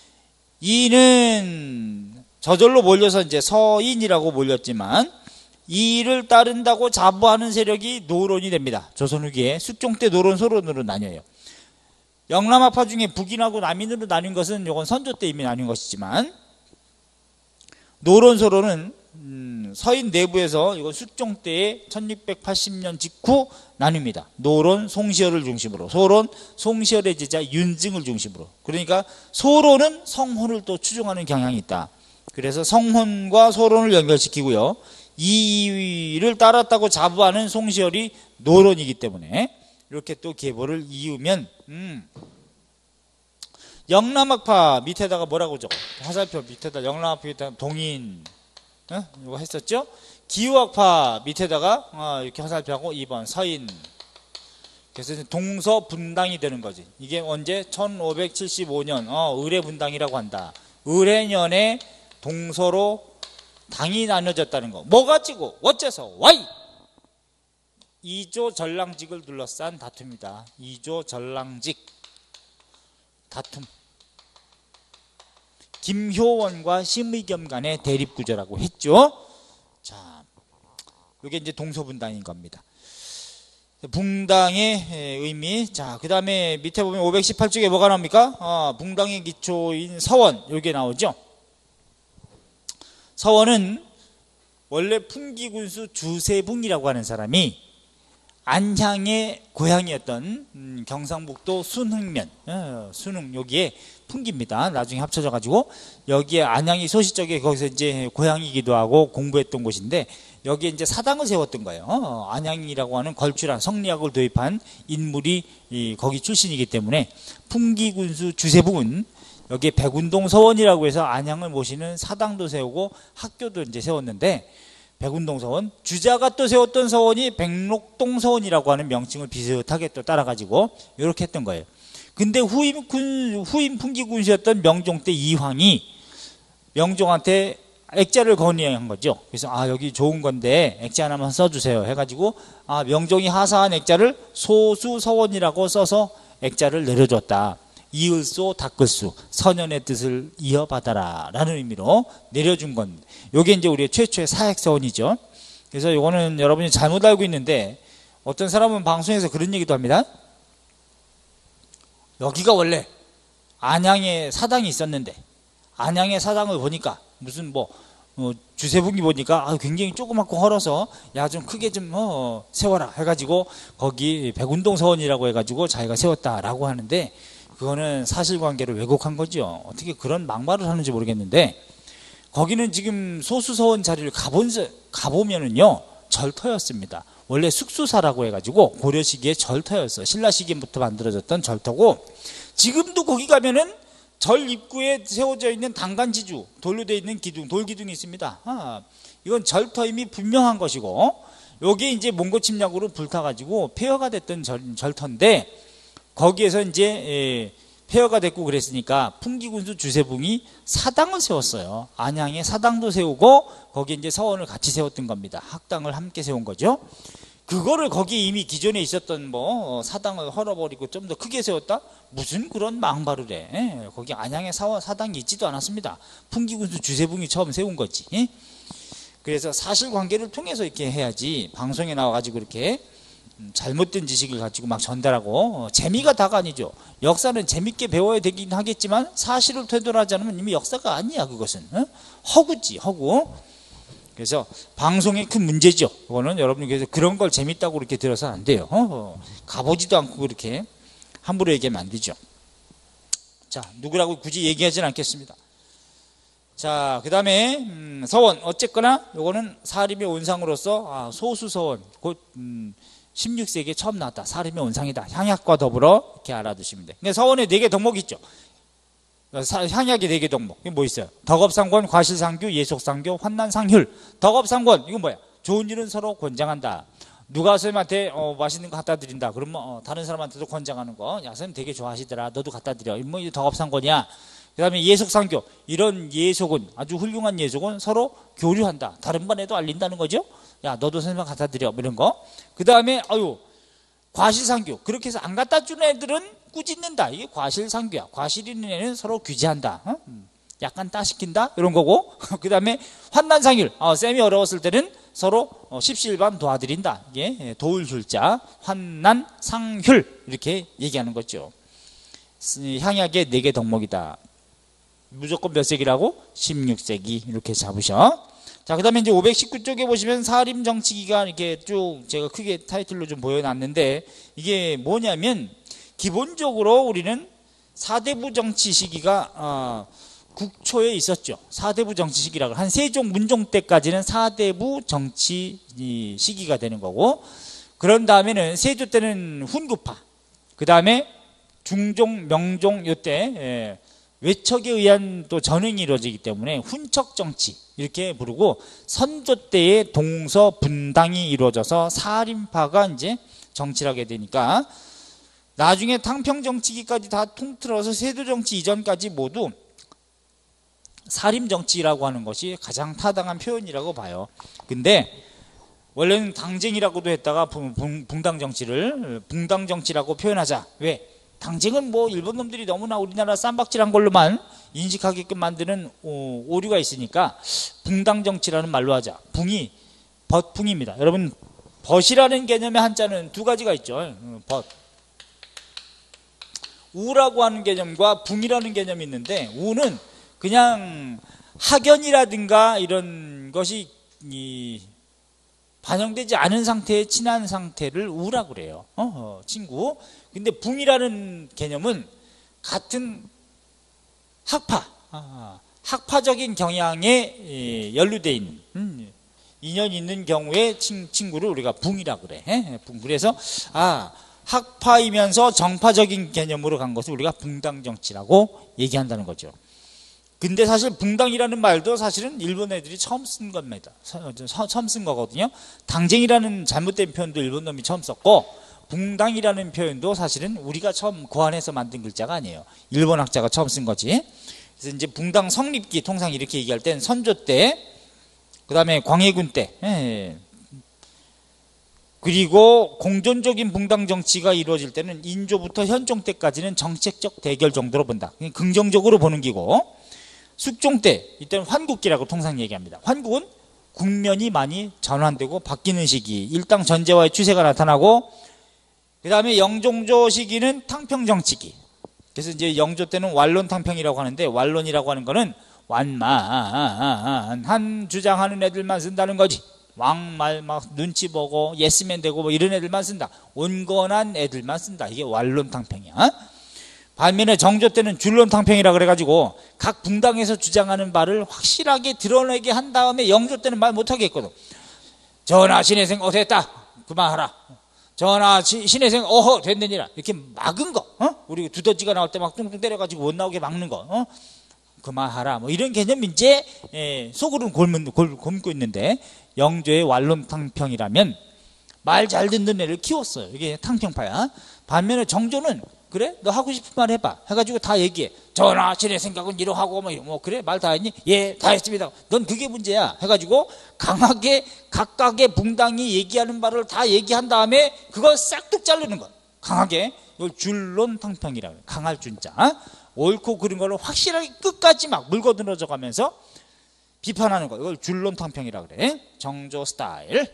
이는 저절로 몰려서 이제 서인이라고 몰렸지만, 이를 따른다고 자부하는 세력이 노론이 됩니다. 조선 후기에 숙종 때 노론, 소론으로 나뉘어요. 영남학파 중에 북인하고 남인으로 나뉜 것은 이건 선조 때 이미 나뉜 것이지만, 노론소론은 서인 내부에서 이건 숙종 때에 1680년 직후 나뉩니다. 노론 송시열을 중심으로, 소론 송시열의 제자 윤증을 중심으로. 그러니까 소론은 성혼을 또 추종하는 경향이 있다. 그래서 성혼과 소론을 연결시키고요, 이를 따랐다고 자부하는 송시열이 노론이기 때문에 이렇게 또 계보를 이으면, 영남학파 밑에다가 뭐라고 적어? 화살표 밑에다 영남학파 밑에다 동인, 이거 했었죠? 기후학파 밑에다가 이렇게 화살표하고 2번 서인. 그래서 동서분당이 되는 거지. 이게 언제? 1575년 의례분당이라고 한다. 의례년에 동서로 당이 나눠졌다는 거. 뭐 가지고 어째서 와이 이조 전랑직을 둘러싼 다툼이다. 이조 전랑직 다툼. 김효원과 심의겸 간의 대립구조라고 했죠. 자, 이게 이제 동서분당인 겁니다. 붕당의 의미. 자, 그 다음에 밑에 보면 518쪽에 뭐가 나옵니까? 붕당의 기초인 서원, 이게 나오죠. 서원은 원래 풍기군수 주세붕이라고 하는 사람이 안향의 고향이었던 경상북도 순흥면, 순흥, 여기에 풍기입니다. 나중에 합쳐져 가지고 여기에 안양이 소시적에 거기서 이제 고향이기도 하고 공부했던 곳인데, 여기에 이제 사당을 세웠던 거예요. 안양이라고 하는 걸출한 성리학을 도입한 인물이 거기 출신이기 때문에 풍기군수 주세붕은 여기에 백운동 서원이라고 해서 안양을 모시는 사당도 세우고 학교도 이제 세웠는데, 백운동 서원, 주자가 또 세웠던 서원이 백록동 서원이라고 하는 명칭을 비슷하게 또 따라가지고 이렇게 했던 거예요. 근데 후임 풍기군수였던 명종 때 이황이 명종한테 액자를 건의한 거죠. 그래서 여기 좋은 건데 액자 하나만 써주세요 해가지고 명종이 하사한 액자를 소수서원이라고 써서 액자를 내려줬다. 이을소 닦을수 선연의 뜻을 이어받아라 라는 의미로 내려준 건데, 이게 이제 우리의 최초의 사액서원이죠. 그래서 이거는 여러분이 잘못 알고 있는데, 어떤 사람은 방송에서 그런 얘기도 합니다. 여기가 원래 안양에 사당이 있었는데, 안양의 사당을 보니까 무슨 주세붕이 보니까 굉장히 조그맣고 헐어서 야 좀 크게 좀 세워라 해가지고 거기 백운동 서원이라고 해가지고 자기가 세웠다라고 하는데, 그거는 사실관계를 왜곡한 거죠. 어떻게 그런 막말을 하는지 모르겠는데, 거기는 지금 소수서원 자리를 가보면은요 절터였습니다. 원래 숙수사라고 해가지고 고려 시기에 절터였어. 신라 시기부터 만들어졌던 절터고, 지금도 거기 가면은 절 입구에 세워져 있는 단간지주, 돌로 되어 있는 기둥, 돌기둥이 있습니다. 이건 절터임이 분명한 것이고, 여기에 이제 몽고 침략으로 불타가지고 폐허가 됐던 절터인데, 거기에서 이제 폐허가 됐고 그랬으니까 풍기군수 주세붕이 사당을 세웠어요. 안양에 사당도 세우고 거기에 이제 서원을 같이 세웠던 겁니다. 학당을 함께 세운 거죠. 그거를 거기에 이미 기존에 있었던 사당을 헐어버리고 좀 더 크게 세웠다? 무슨 그런 망발을 해. 거기 안양에 사당이 있지도 않았습니다. 풍기군수 주세붕이 처음 세운 거지. 그래서 사실관계를 통해서 이렇게 해야지, 방송에 나와가지고 이렇게 잘못된 지식을 가지고 막 전달하고 재미가 다가 아니죠. 역사는 재밌게 배워야 되긴 하겠지만 사실을 되돌아하지 않으면 이미 역사가 아니야. 그것은 허구지, 허구. 그래서 방송의 큰 문제죠. 그거는 여러분이 그래서 그런 걸 재밌다고 그렇게 들어서는 안 돼요. 가보지도 않고 그렇게 함부로 얘기하면 안 되죠. 자, 누구라고 굳이 얘기하지는 않겠습니다. 자, 그 다음에 서원, 어쨌거나 요거는 사림의 온상으로서 소수서원, 곧 16세기에 처음 나왔다. 사림의 온상이다. 향약과 더불어 이렇게 알아두시면 돼요. 근데 서원에 4개 덕목이 있죠. 향약의 4개 덕목. 이게 뭐 있어요? 덕업상권, 과실상규, 예속상교, 환난상휼. 덕업상권, 이건 뭐야? 좋은 일은 서로 권장한다. 누가 선생님한테 맛있는 거 갖다 드린다. 그러면 다른 사람한테도 권장하는 거. 야, 선생님 되게 좋아하시더라. 너도 갖다 드려. 뭐 이게 덕업상권이야. 그 다음에 예속상교. 이런 예속은, 아주 훌륭한 예속은 서로 교류한다. 다른 반에도 알린다는 거죠. 야, 너도 선생님 갖다 드려. 이런 거. 그 다음에 과실상교. 그렇게 해서 안 갖다 주는 애들은 꾸짖는다. 이게 과실상교야. 과실 있는 애는 서로 규제한다. 약간 따시킨다. 이런 거고. 그 다음에 환난상휼. 쌤이 어려웠을 때는 서로 십시일반 도와드린다. 이게 도울휼자, 환난상휼 이렇게 얘기하는 거죠. 향약의 4개 덕목이다. 무조건 몇 세기라고? 16세기 이렇게 잡으셔. 자, 그 다음에 이제 519쪽에 보시면 사림 정치기가 이렇게 쭉 제가 크게 타이틀로 좀 보여놨는데, 이게 뭐냐면 기본적으로 우리는 사대부 정치 시기가 국초에 있었죠. 사대부 정치 시기라고, 한 세종 문종 때까지는 사대부 정치 시기가 되는 거고, 그런 다음에는 세조 때는 훈구파, 그 다음에 중종, 명종 요때 외척에 의한 또 전횡이 이루어지기 때문에 훈척 정치 이렇게 부르고, 선조 때에 동서 분당이 이루어져서 사림파가 이제 정치를 하게 되니까, 나중에 탕평 정치기까지 다 통틀어서 세조 정치 이전까지 모두 사림 정치라고 하는 것이 가장 타당한 표현이라고 봐요. 근데 원래는 당쟁이라고도 했다가 붕당 정치를 붕당 정치라고 표현하자. 왜? 당쟁은 뭐 일본 놈들이 너무나 우리나라 쌈박질한 걸로만 인식하게끔 만드는 오류가 있으니까 붕당 정치라는 말로 하자. 붕이 벗붕입니다. 여러분, 벗이라는 개념의 한자는 두 가지가 있죠. 벗. 우라고 하는 개념과 붕이라는 개념이 있는데, 우는 그냥 학연이라든가 이런 것이 반영되지 않은 상태의 친한 상태를 우라고 그래요. 친구. 근데 붕이라는 개념은 같은 학파적인 경향에 연루되어 있는 인연이 있는 경우에 친구를 우리가 붕이라고 그래. 그래서 학파이면서 정파적인 개념으로 간 것을 우리가 붕당정치라고 얘기한다는 거죠. 근데 사실 붕당이라는 말도 사실은 일본 애들이 처음 쓴 겁니다. 처음 쓴 거거든요. 당쟁이라는 잘못된 표현도 일본 놈이 처음 썼고, 붕당이라는 표현도 사실은 우리가 처음 고안해서 만든 글자가 아니에요. 일본 학자가 처음 쓴 거지. 그래서 이제 붕당 성립기 통상 이렇게 얘기할 땐 선조 때, 그 다음에 광해군 때, 그리고 공존적인 붕당 정치가 이루어질 때는 인조부터 현종 때까지는 정책적 대결 정도로 본다. 긍정적으로 보는 기고, 숙종 때, 이때는 환국기라고 통상 얘기합니다. 환국은 국면이 많이 전환되고 바뀌는 시기, 일당 전제와의 추세가 나타나고, 그 다음에 영종조 시기는 탕평정치기. 그래서 이제 영조 때는 완론탕평이라고 하는데, 완론이라고 하는 거는 완만한 주장하는 애들만 쓴다는 거지. 왕말 막 눈치 보고 예스맨 되고 뭐 이런 애들만 쓴다. 온건한 애들만 쓴다. 이게 완론탕평이야. 반면에 정조 때는 줄론탕평이라 그래가지고 각 붕당에서 주장하는 바를 확실하게 드러내게 한 다음에, 영조 때는 말 못하게 했거든. 전하 신혜생 어됐다 그만하라. 전하 신혜생 어허 됐느니라. 이렇게 막은 거. 우리 두더지가 나올 때 막 뚱뚱 때려가지고 못 나오게 막는 거. 그만하라. 뭐 이런 개념 이제 속으로는 곪고 있는데, 영조의 완론탕평이라면 말 잘 듣는 애를 키웠어요. 이게 탕평파야. 반면에 정조는 그래? 너 하고 싶은 말 해봐. 해가지고 다 얘기해. 전하, 신의 생각은 이러하고, 뭐, 그래? 말 다 했니? 예, 다 했습니다. 넌 그게 문제야. 해가지고 강하게 각각의 붕당이 얘기하는 바를 다 얘기한 다음에 그걸 싹둑 자르는 거야. 강하게. 이걸 줄론탕평이라고 해요. 강할 준자. 옳고 그른 걸로 확실하게 끝까지 막 물거들어져 가면서 비판하는 거. 이걸 줄론탕평이라고 그래. 정조 스타일.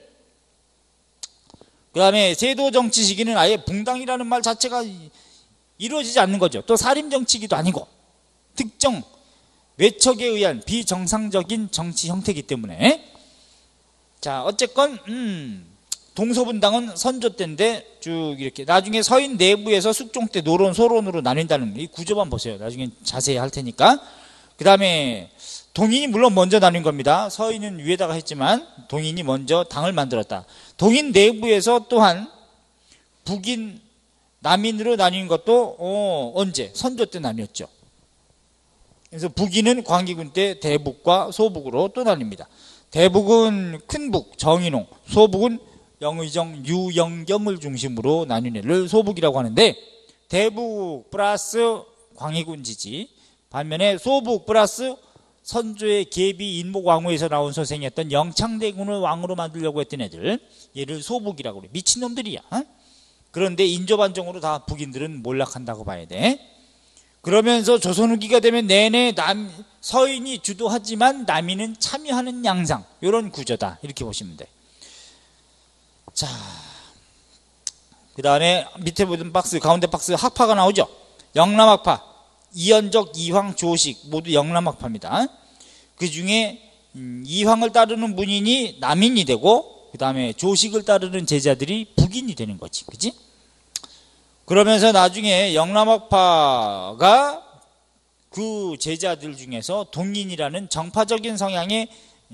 그 다음에 세도 정치 시기는 아예 붕당이라는 말 자체가 이루어지지 않는 거죠. 또 사림 정치기도 아니고 특정 외척에 의한 비정상적인 정치 형태이기 때문에, 자 어쨌건 동서분당은 선조 때인데 쭉 이렇게 나중에 서인 내부에서 숙종 때 노론 소론으로 나뉜다는 이 구조만 보세요. 나중에 자세히 할 테니까. 그 다음에 동인이 물론 먼저 나뉜 겁니다. 서인은 위에다가 했지만 동인이 먼저 당을 만들었다. 동인 내부에서 또한 북인 남인으로 나뉜 것도 언제? 선조 때 나뉘었죠. 그래서 북인은 광기군 때 대북과 소북으로 또 나뉩니다. 대북은 큰북 정인홍, 소북은 영의정 유영겸을 중심으로 나뉜 애를 소북이라고 하는데, 대북 플러스 광해군 지지, 반면에 소북 플러스 선조의 계비 인목왕후에서 나온 소생이었던 영창대군을 왕으로 만들려고 했던 애들, 얘를 소북이라고 그래. 미친놈들이야. 그런데 인조반정으로 다 북인들은 몰락한다고 봐야 돼. 그러면서 조선 후기가 되면 내내 서인이 주도하지만 남인은 참여하는 양상, 이런 구조다 이렇게 보시면 돼. 자, 그 다음에 밑에 보던 박스, 가운데 박스 학파가 나오죠. 영남학파, 이연적, 이황, 조식 모두 영남학파입니다. 그 중에 이황을 따르는 문인이 남인이 되고 그 다음에 조식을 따르는 제자들이 북인이 되는 거지, 그지? 그러면서 나중에 영남학파가 그 제자들 중에서 동인이라는 정파적인 성향의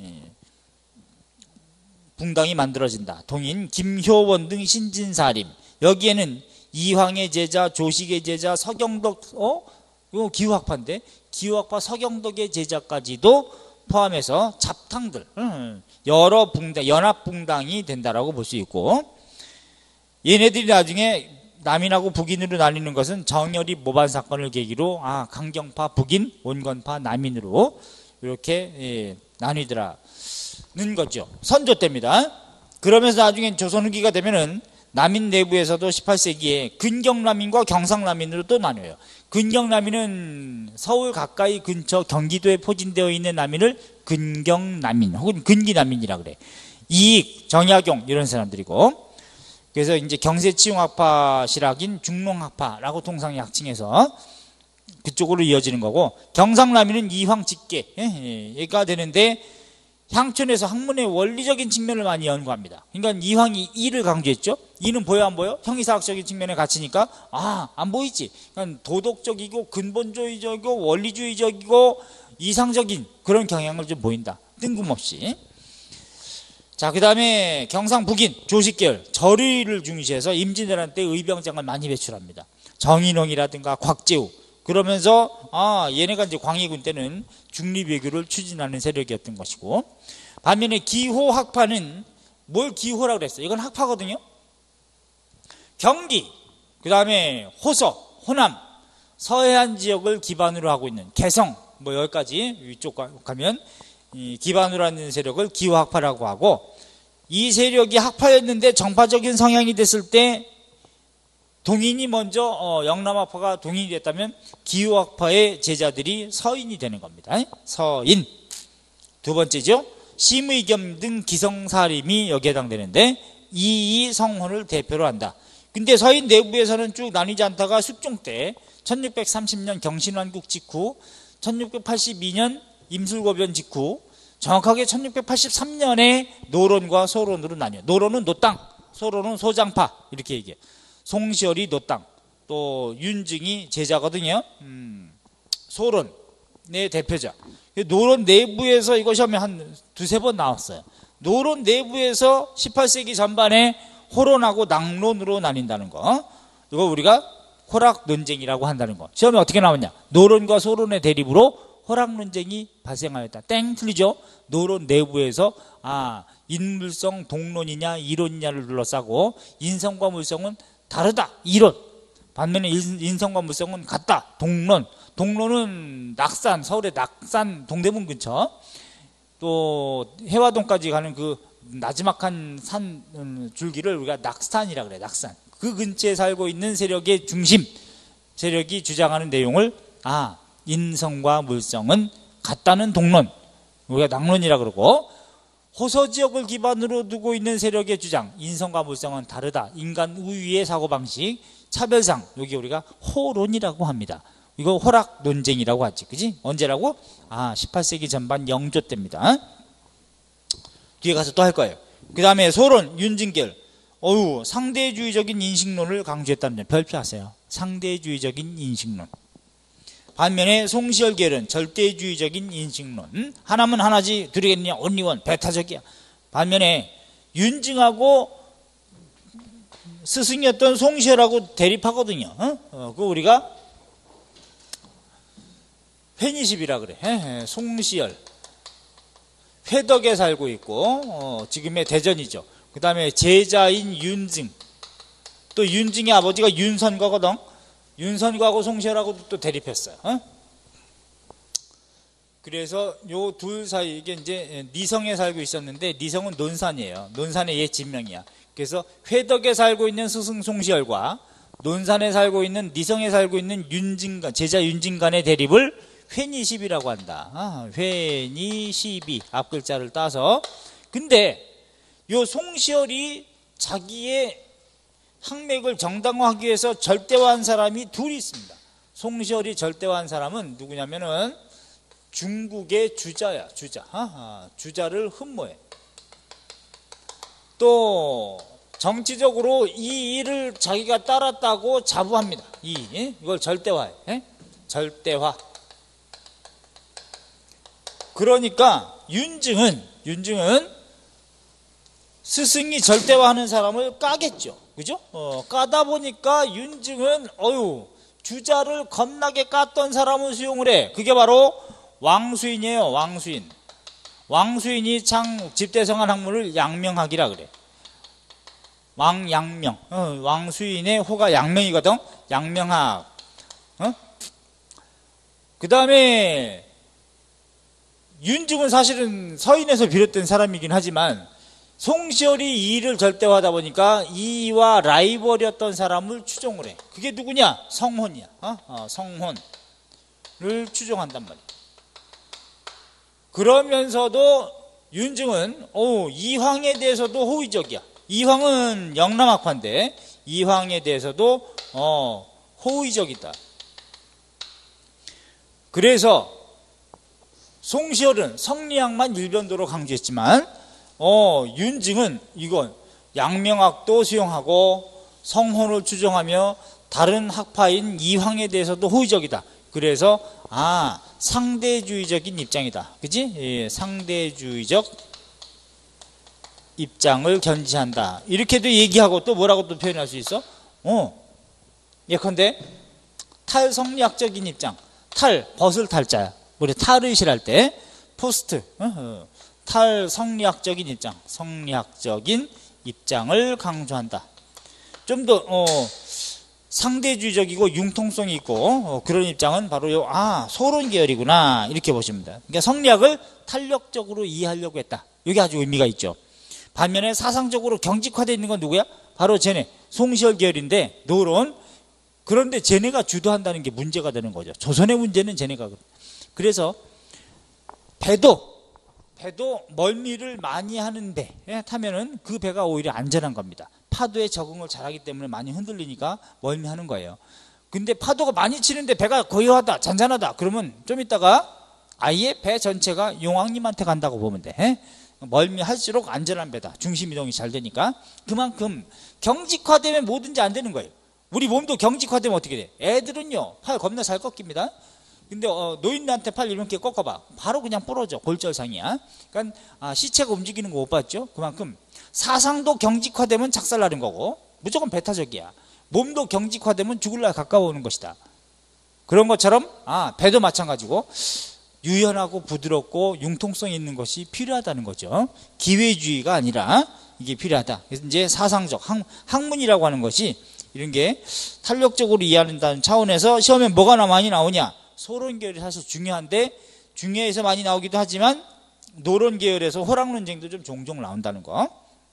붕당이 만들어진다. 동인, 김효원 등 신진사림. 여기에는 이황의 제자, 조식의 제자, 서경덕, 이거 기후학파인데 기후학파 서경덕의 제자까지도 포함해서 잡탕들, 여러 붕당, 연합붕당이 된다라고 볼 수 있고, 얘네들이 나중에 남인하고 북인으로 나뉘는 것은 정열이 모반 사건을 계기로 강경파 북인, 온건파 남인으로 이렇게 나뉘더라는 거죠. 선조 때입니다. 그러면서 나중에 조선 후기가 되면은 남인 내부에서도 18세기에 근경남인과 경상남인으로 또 나뉘어요. 근경남인은 서울 가까이 근처 경기도에 포진되어 있는 남인을 근경남인 혹은 근기남인이라 그래. 이익, 정약용 이런 사람들이고, 그래서 이제 경세치용학파 실학인 중농학파라고 통상 약칭해서 그쪽으로 이어지는 거고, 경상남인은 이황직계가 되는데 향촌에서 학문의 원리적인 측면을 많이 연구합니다. 그러니까 이황이 이를 강조했죠. 이는 보여 안 보여? 형이사학적인 측면에 갇히니까 안 보이지. 그러니까 도덕적이고 근본주의적이고 원리주의적이고 이상적인 그런 경향을 좀 보인다. 뜬금없이. 자, 그 다음에 경상북인 조식계열 절의를 중시해서 임진왜란 때 의병장을 많이 배출합니다. 정인홍이라든가 곽재우. 그러면서 얘네가 이제 광해군 때는 중립외교를 추진하는 세력이었던 것이고, 반면에 기호학파는 뭘 기호라고 그랬어요? 이건 학파거든요. 경기, 그 다음에 호서, 호남, 서해안 지역을 기반으로 하고 있는 개성, 뭐 여기까지 위쪽 가면 기반으로 하는 세력을 기호학파라고 하고, 이 세력이 학파였는데 정파적인 성향이 됐을 때 동인이 먼저 영남학파가 동인이 됐다면 기후학파의 제자들이 서인이 되는 겁니다. 서인. 두 번째죠. 심의겸 등 기성사림이 여기에 해당되는데 이성혼을 대표로 한다. 근데 서인 내부에서는 쭉 나뉘지 않다가 숙종 때 1630년 경신왕국 직후, 1682년 임술거변 직후, 정확하게 1683년에 노론과 소론으로 나뉘어요. 노론은 노땅, 소론은 소장파 이렇게 얘기해요. 송시열이 노땅, 또 윤증이 제자거든요. 소론의 대표자. 노론 내부에서 이것이 한 두세 번 나왔어요. 노론 내부에서 18세기 전반에 호론하고 낙론으로 나뉜다는 거, 이거 우리가 호락 논쟁이라고 한다는 거. 시험에 어떻게 나왔냐? 노론과 소론의 대립으로 호락 논쟁이 발생하였다. 땡, 틀리죠? 노론 내부에서 인물성 동론이냐 이론이냐를 둘러싸고, 인성과 물성은 다르다, 이론. 반면에 인성과 물성은 같다, 동론. 동론은 낙산, 서울의 낙산 동대문 근처, 또 해화동까지 가는 그 나지막한 산 줄기를 우리가 낙산이라 그래. 낙산. 그 근처에 살고 있는 세력의 중심 세력이 주장하는 내용을 인성과 물성은 같다는 동론, 우리가 낙론이라 그러고, 호서 지역을 기반으로 두고 있는 세력의 주장, 인성과 물성은 다르다, 인간 우위의 사고방식, 차별상, 여기 우리가 호론이라고 합니다. 이거 호락 논쟁이라고 하지, 그지? 언제라고? 18세기 전반 영조 때입니다. 뒤에 가서 또 할 거예요. 그 다음에 소론, 윤진결, 상대주의적인 인식론을 강조했다는 점 별표하세요. 상대주의적인 인식론. 반면에 송시열계열은 절대주의적인 인식론. 하나면 하나지 둘이겠느냐, 온리원, 배타적이야. 반면에 윤증하고 스승이었던 송시열하고 대립하거든요. 그거 우리가 회니십이라 그래. 송시열 회덕에 살고 있고, 지금의 대전이죠. 그 다음에 제자인 윤증, 또 윤증의 아버지가 윤선과거든. 윤선과하고 송시열하고도 또 대립했어요. 그래서 요 둘 사이, 이게 이제 니성에 살고 있었는데, 니성은 논산이에요. 논산의 옛 진명이야. 그래서 회덕에 살고 있는 스승 송시열과 논산에 살고 있는, 니성에 살고 있는 윤진간, 제자 윤진간의 대립을 회니십이라고 한다. 회니십이 앞 글자를 따서. 근데 요 송시열이 자기의 학맥을 정당화하기 위해서 절대화한 사람이 둘이 있습니다. 송시열이 절대화한 사람은 누구냐면은 중국의 주자야. 주자. 주자를 흠모해. 또 정치적으로 이 일을 자기가 따랐다고 자부합니다. 이걸 절대화해. 절대화. 그러니까 윤증은 스승이 절대화하는 사람을 까겠죠. 그죠? 까다 보니까 윤증은 주자를 겁나게 깠던 사람을 수용을 해. 그게 바로 왕수인이에요. 왕수인. 왕수인이 집대성한 학문을 양명학이라 그래. 왕양명. 왕수인의 호가 양명이거든. 양명학. 그 다음에 윤증은 사실은 서인에서 비롯된 사람이긴 하지만 송시열이 이 일을 절대화하다 보니까 이와 라이벌이었던 사람을 추종을 해. 그게 누구냐? 성혼이야. 성혼을 추종한단 말이야. 그러면서도 윤증은 이황에 대해서도 호의적이야. 이황은 영남학파인데 이황에 대해서도 호의적이다. 그래서 송시열은 성리학만 일변도로 강조했지만 윤증은 이건 양명학도 수용하고 성혼을 추종하며 다른 학파인 이황에 대해서도 호의적이다. 그래서 상대주의적인 입장이다. 그치? 상대주의적 입장을 견지한다. 이렇게도 얘기하고 또 뭐라고 또 표현할 수 있어? 예컨대 탈성리학적인 입장. 벗을 탈자야. 우리 탈의실 할 때 포스트. 탈성리학적인 입장. 성리학적인 입장을 강조한다. 좀 더 상대주의적이고 융통성이 있고 그런 입장은 바로 소론 계열이구나 이렇게 보시면 됩니다. 그러니까 성리학을 탄력적으로 이해하려고 했다. 이게 아주 의미가 있죠. 반면에 사상적으로 경직화되어 있는 건 누구야? 바로 쟤네 송시열 계열인데 노론. 그런데 쟤네가 주도한다는 게 문제가 되는 거죠. 조선의 문제는 쟤네가. 그래서 배도 멀미를 많이 하는데 타면은 그 배가 오히려 안전한 겁니다. 파도에 적응을 잘하기 때문에 많이 흔들리니까 멀미하는 거예요. 근데 파도가 많이 치는데 배가 고요하다, 잔잔하다. 그러면 좀 있다가 아예 배 전체가 용왕님한테 간다고 보면 돼. 멀미할수록 안전한 배다. 중심 이동이 잘 되니까. 그만큼 경직화되면 뭐든지 안 되는 거예요. 우리 몸도 경직화되면 어떻게 돼? 애들은요, 팔 겁나 잘 꺾입니다. 근데 노인네한테 팔 이렇게 꺾어봐. 바로 그냥 부러져. 골절상이야. 그러니까 시체가 움직이는 거 못 봤죠? 그만큼 사상도 경직화되면 작살나는 거고 무조건 배타적이야. 몸도 경직화되면 죽을 날 가까워오는 것이다. 그런 것처럼 배도 마찬가지고 유연하고 부드럽고 융통성 있는 것이 필요하다는 거죠. 기회주의가 아니라 이게 필요하다. 그래서 이제 사상적 학문이라고 하는 것이 이런 게 탄력적으로 이해한다는 차원에서 시험에 뭐가 많이 나오냐? 소론 계열이 사실 중요한데 중요해서 많이 나오기도 하지만 노론 계열에서 호락 논쟁도 좀 종종 나온다는 거.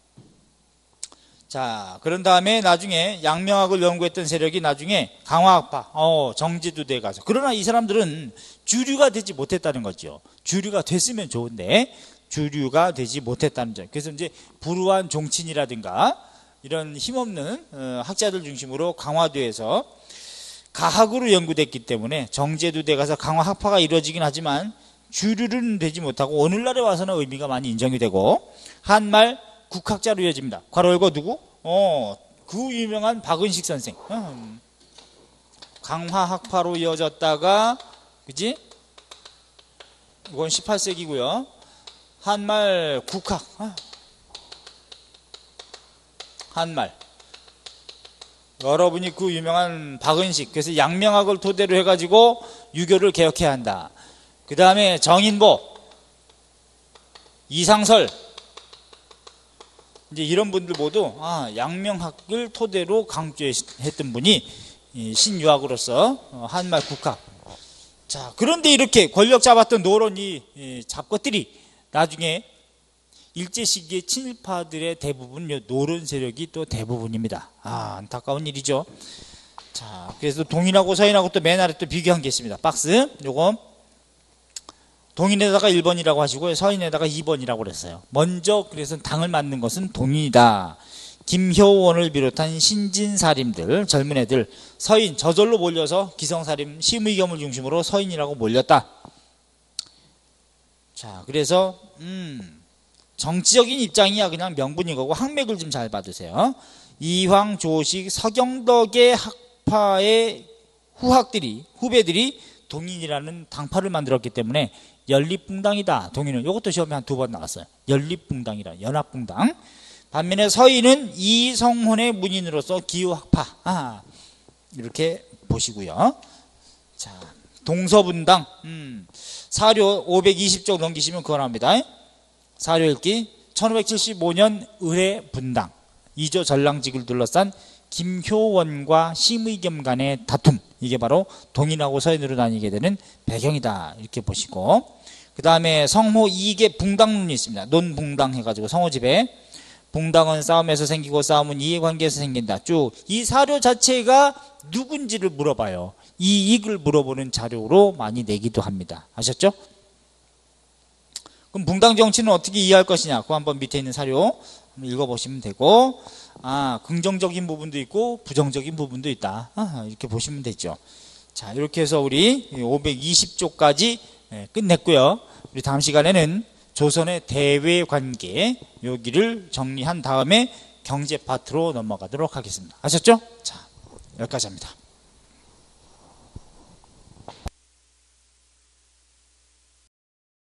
자, 그런 다음에 나중에 양명학을 연구했던 세력이 나중에 강화학파, 정제두대에 가서. 그러나 이 사람들은 주류가 되지 못했다는 거죠. 주류가 됐으면 좋은데 주류가 되지 못했다는 점. 그래서 이제 불우한 종친이라든가 이런 힘없는 학자들 중심으로 강화도에서 가학으로 연구됐기 때문에 정제두대 가서 강화학파가 이루어지긴 하지만 주류는 되지 못하고 오늘날에 와서는 의미가 많이 인정이 되고 한말 국학자로 이어집니다. 괄호 열고 누구? 그 유명한 박은식 선생. 강화학파로 이어졌다가 그지? 이건 18세기고요. 한말 국학. 한말. 여러분이 그 유명한 박은식. 그래서 양명학을 토대로 해가지고 유교를 개혁해야 한다. 그 다음에 정인보, 이상설. 이제 이런 분들 모두 양명학을 토대로 강조했던 분이 신유학으로서 한말 국학. 자, 그런데 이렇게 권력 잡았던 노론이 잡것들이 나중에 일제 시기의 친일파들의 대부분 노론 세력이 또 대부분입니다. 안타까운 일이죠. 자, 그래서 동인하고 서인하고 또 맨 아래 또 비교한 게 있습니다. 박스. 요거 동인에다가 1번이라고 하시고요. 서인에다가 2번이라고 그랬어요. 먼저 그래서 당을 맞는 것은 동인이다. 김효원을 비롯한 신진사림들, 젊은 애들, 서인, 저절로 몰려서 기성사림, 심의겸을 중심으로 서인이라고 몰렸다. 자, 그래서 정치적인 입장이야 그냥 명분인 거고 학맥을 좀 잘 받으세요. 이황, 조식, 서경덕의 학파의 후배들이 동인이라는 당파를 만들었기 때문에 연립붕당이다. 동인은 이것도 시험에 한 2번 나왔어요. 연립붕당이라 연합붕당. 반면에 서인은 이성혼의 문인으로서 기후학파. 이렇게 보시고요. 자, 동서분당. 사료 520쪽 넘기시면 그거 나옵니다. 사료 읽기. 1575년 의뢰 분당. 이조 전랑직을 둘러싼 김효원과 심의겸 간의 다툼. 이게 바로 동인하고 서인으로 나뉘게 되는 배경이다. 이렇게 보시고. 그 다음에 성호 이계 붕당론이 있습니다. 논붕당 해가지고 성호집에. 붕당은 싸움에서 생기고 싸움은 이해관계에서 생긴다. 쭉 이 사료 자체가 누군지를 물어봐요. 이익을 물어보는 자료로 많이 내기도 합니다. 아셨죠? 그럼 붕당 정치는 어떻게 이해할 것이냐? 그거 한번 밑에 있는 사료 한번 읽어보시면 되고, 긍정적인 부분도 있고 부정적인 부분도 있다. 이렇게 보시면 되죠. 자, 이렇게 해서 우리 520쪽까지 끝냈고요. 우리 다음 시간에는 조선의 대외 관계 여기를 정리한 다음에 경제 파트로 넘어가도록 하겠습니다. 아셨죠? 자, 여기까지 합니다.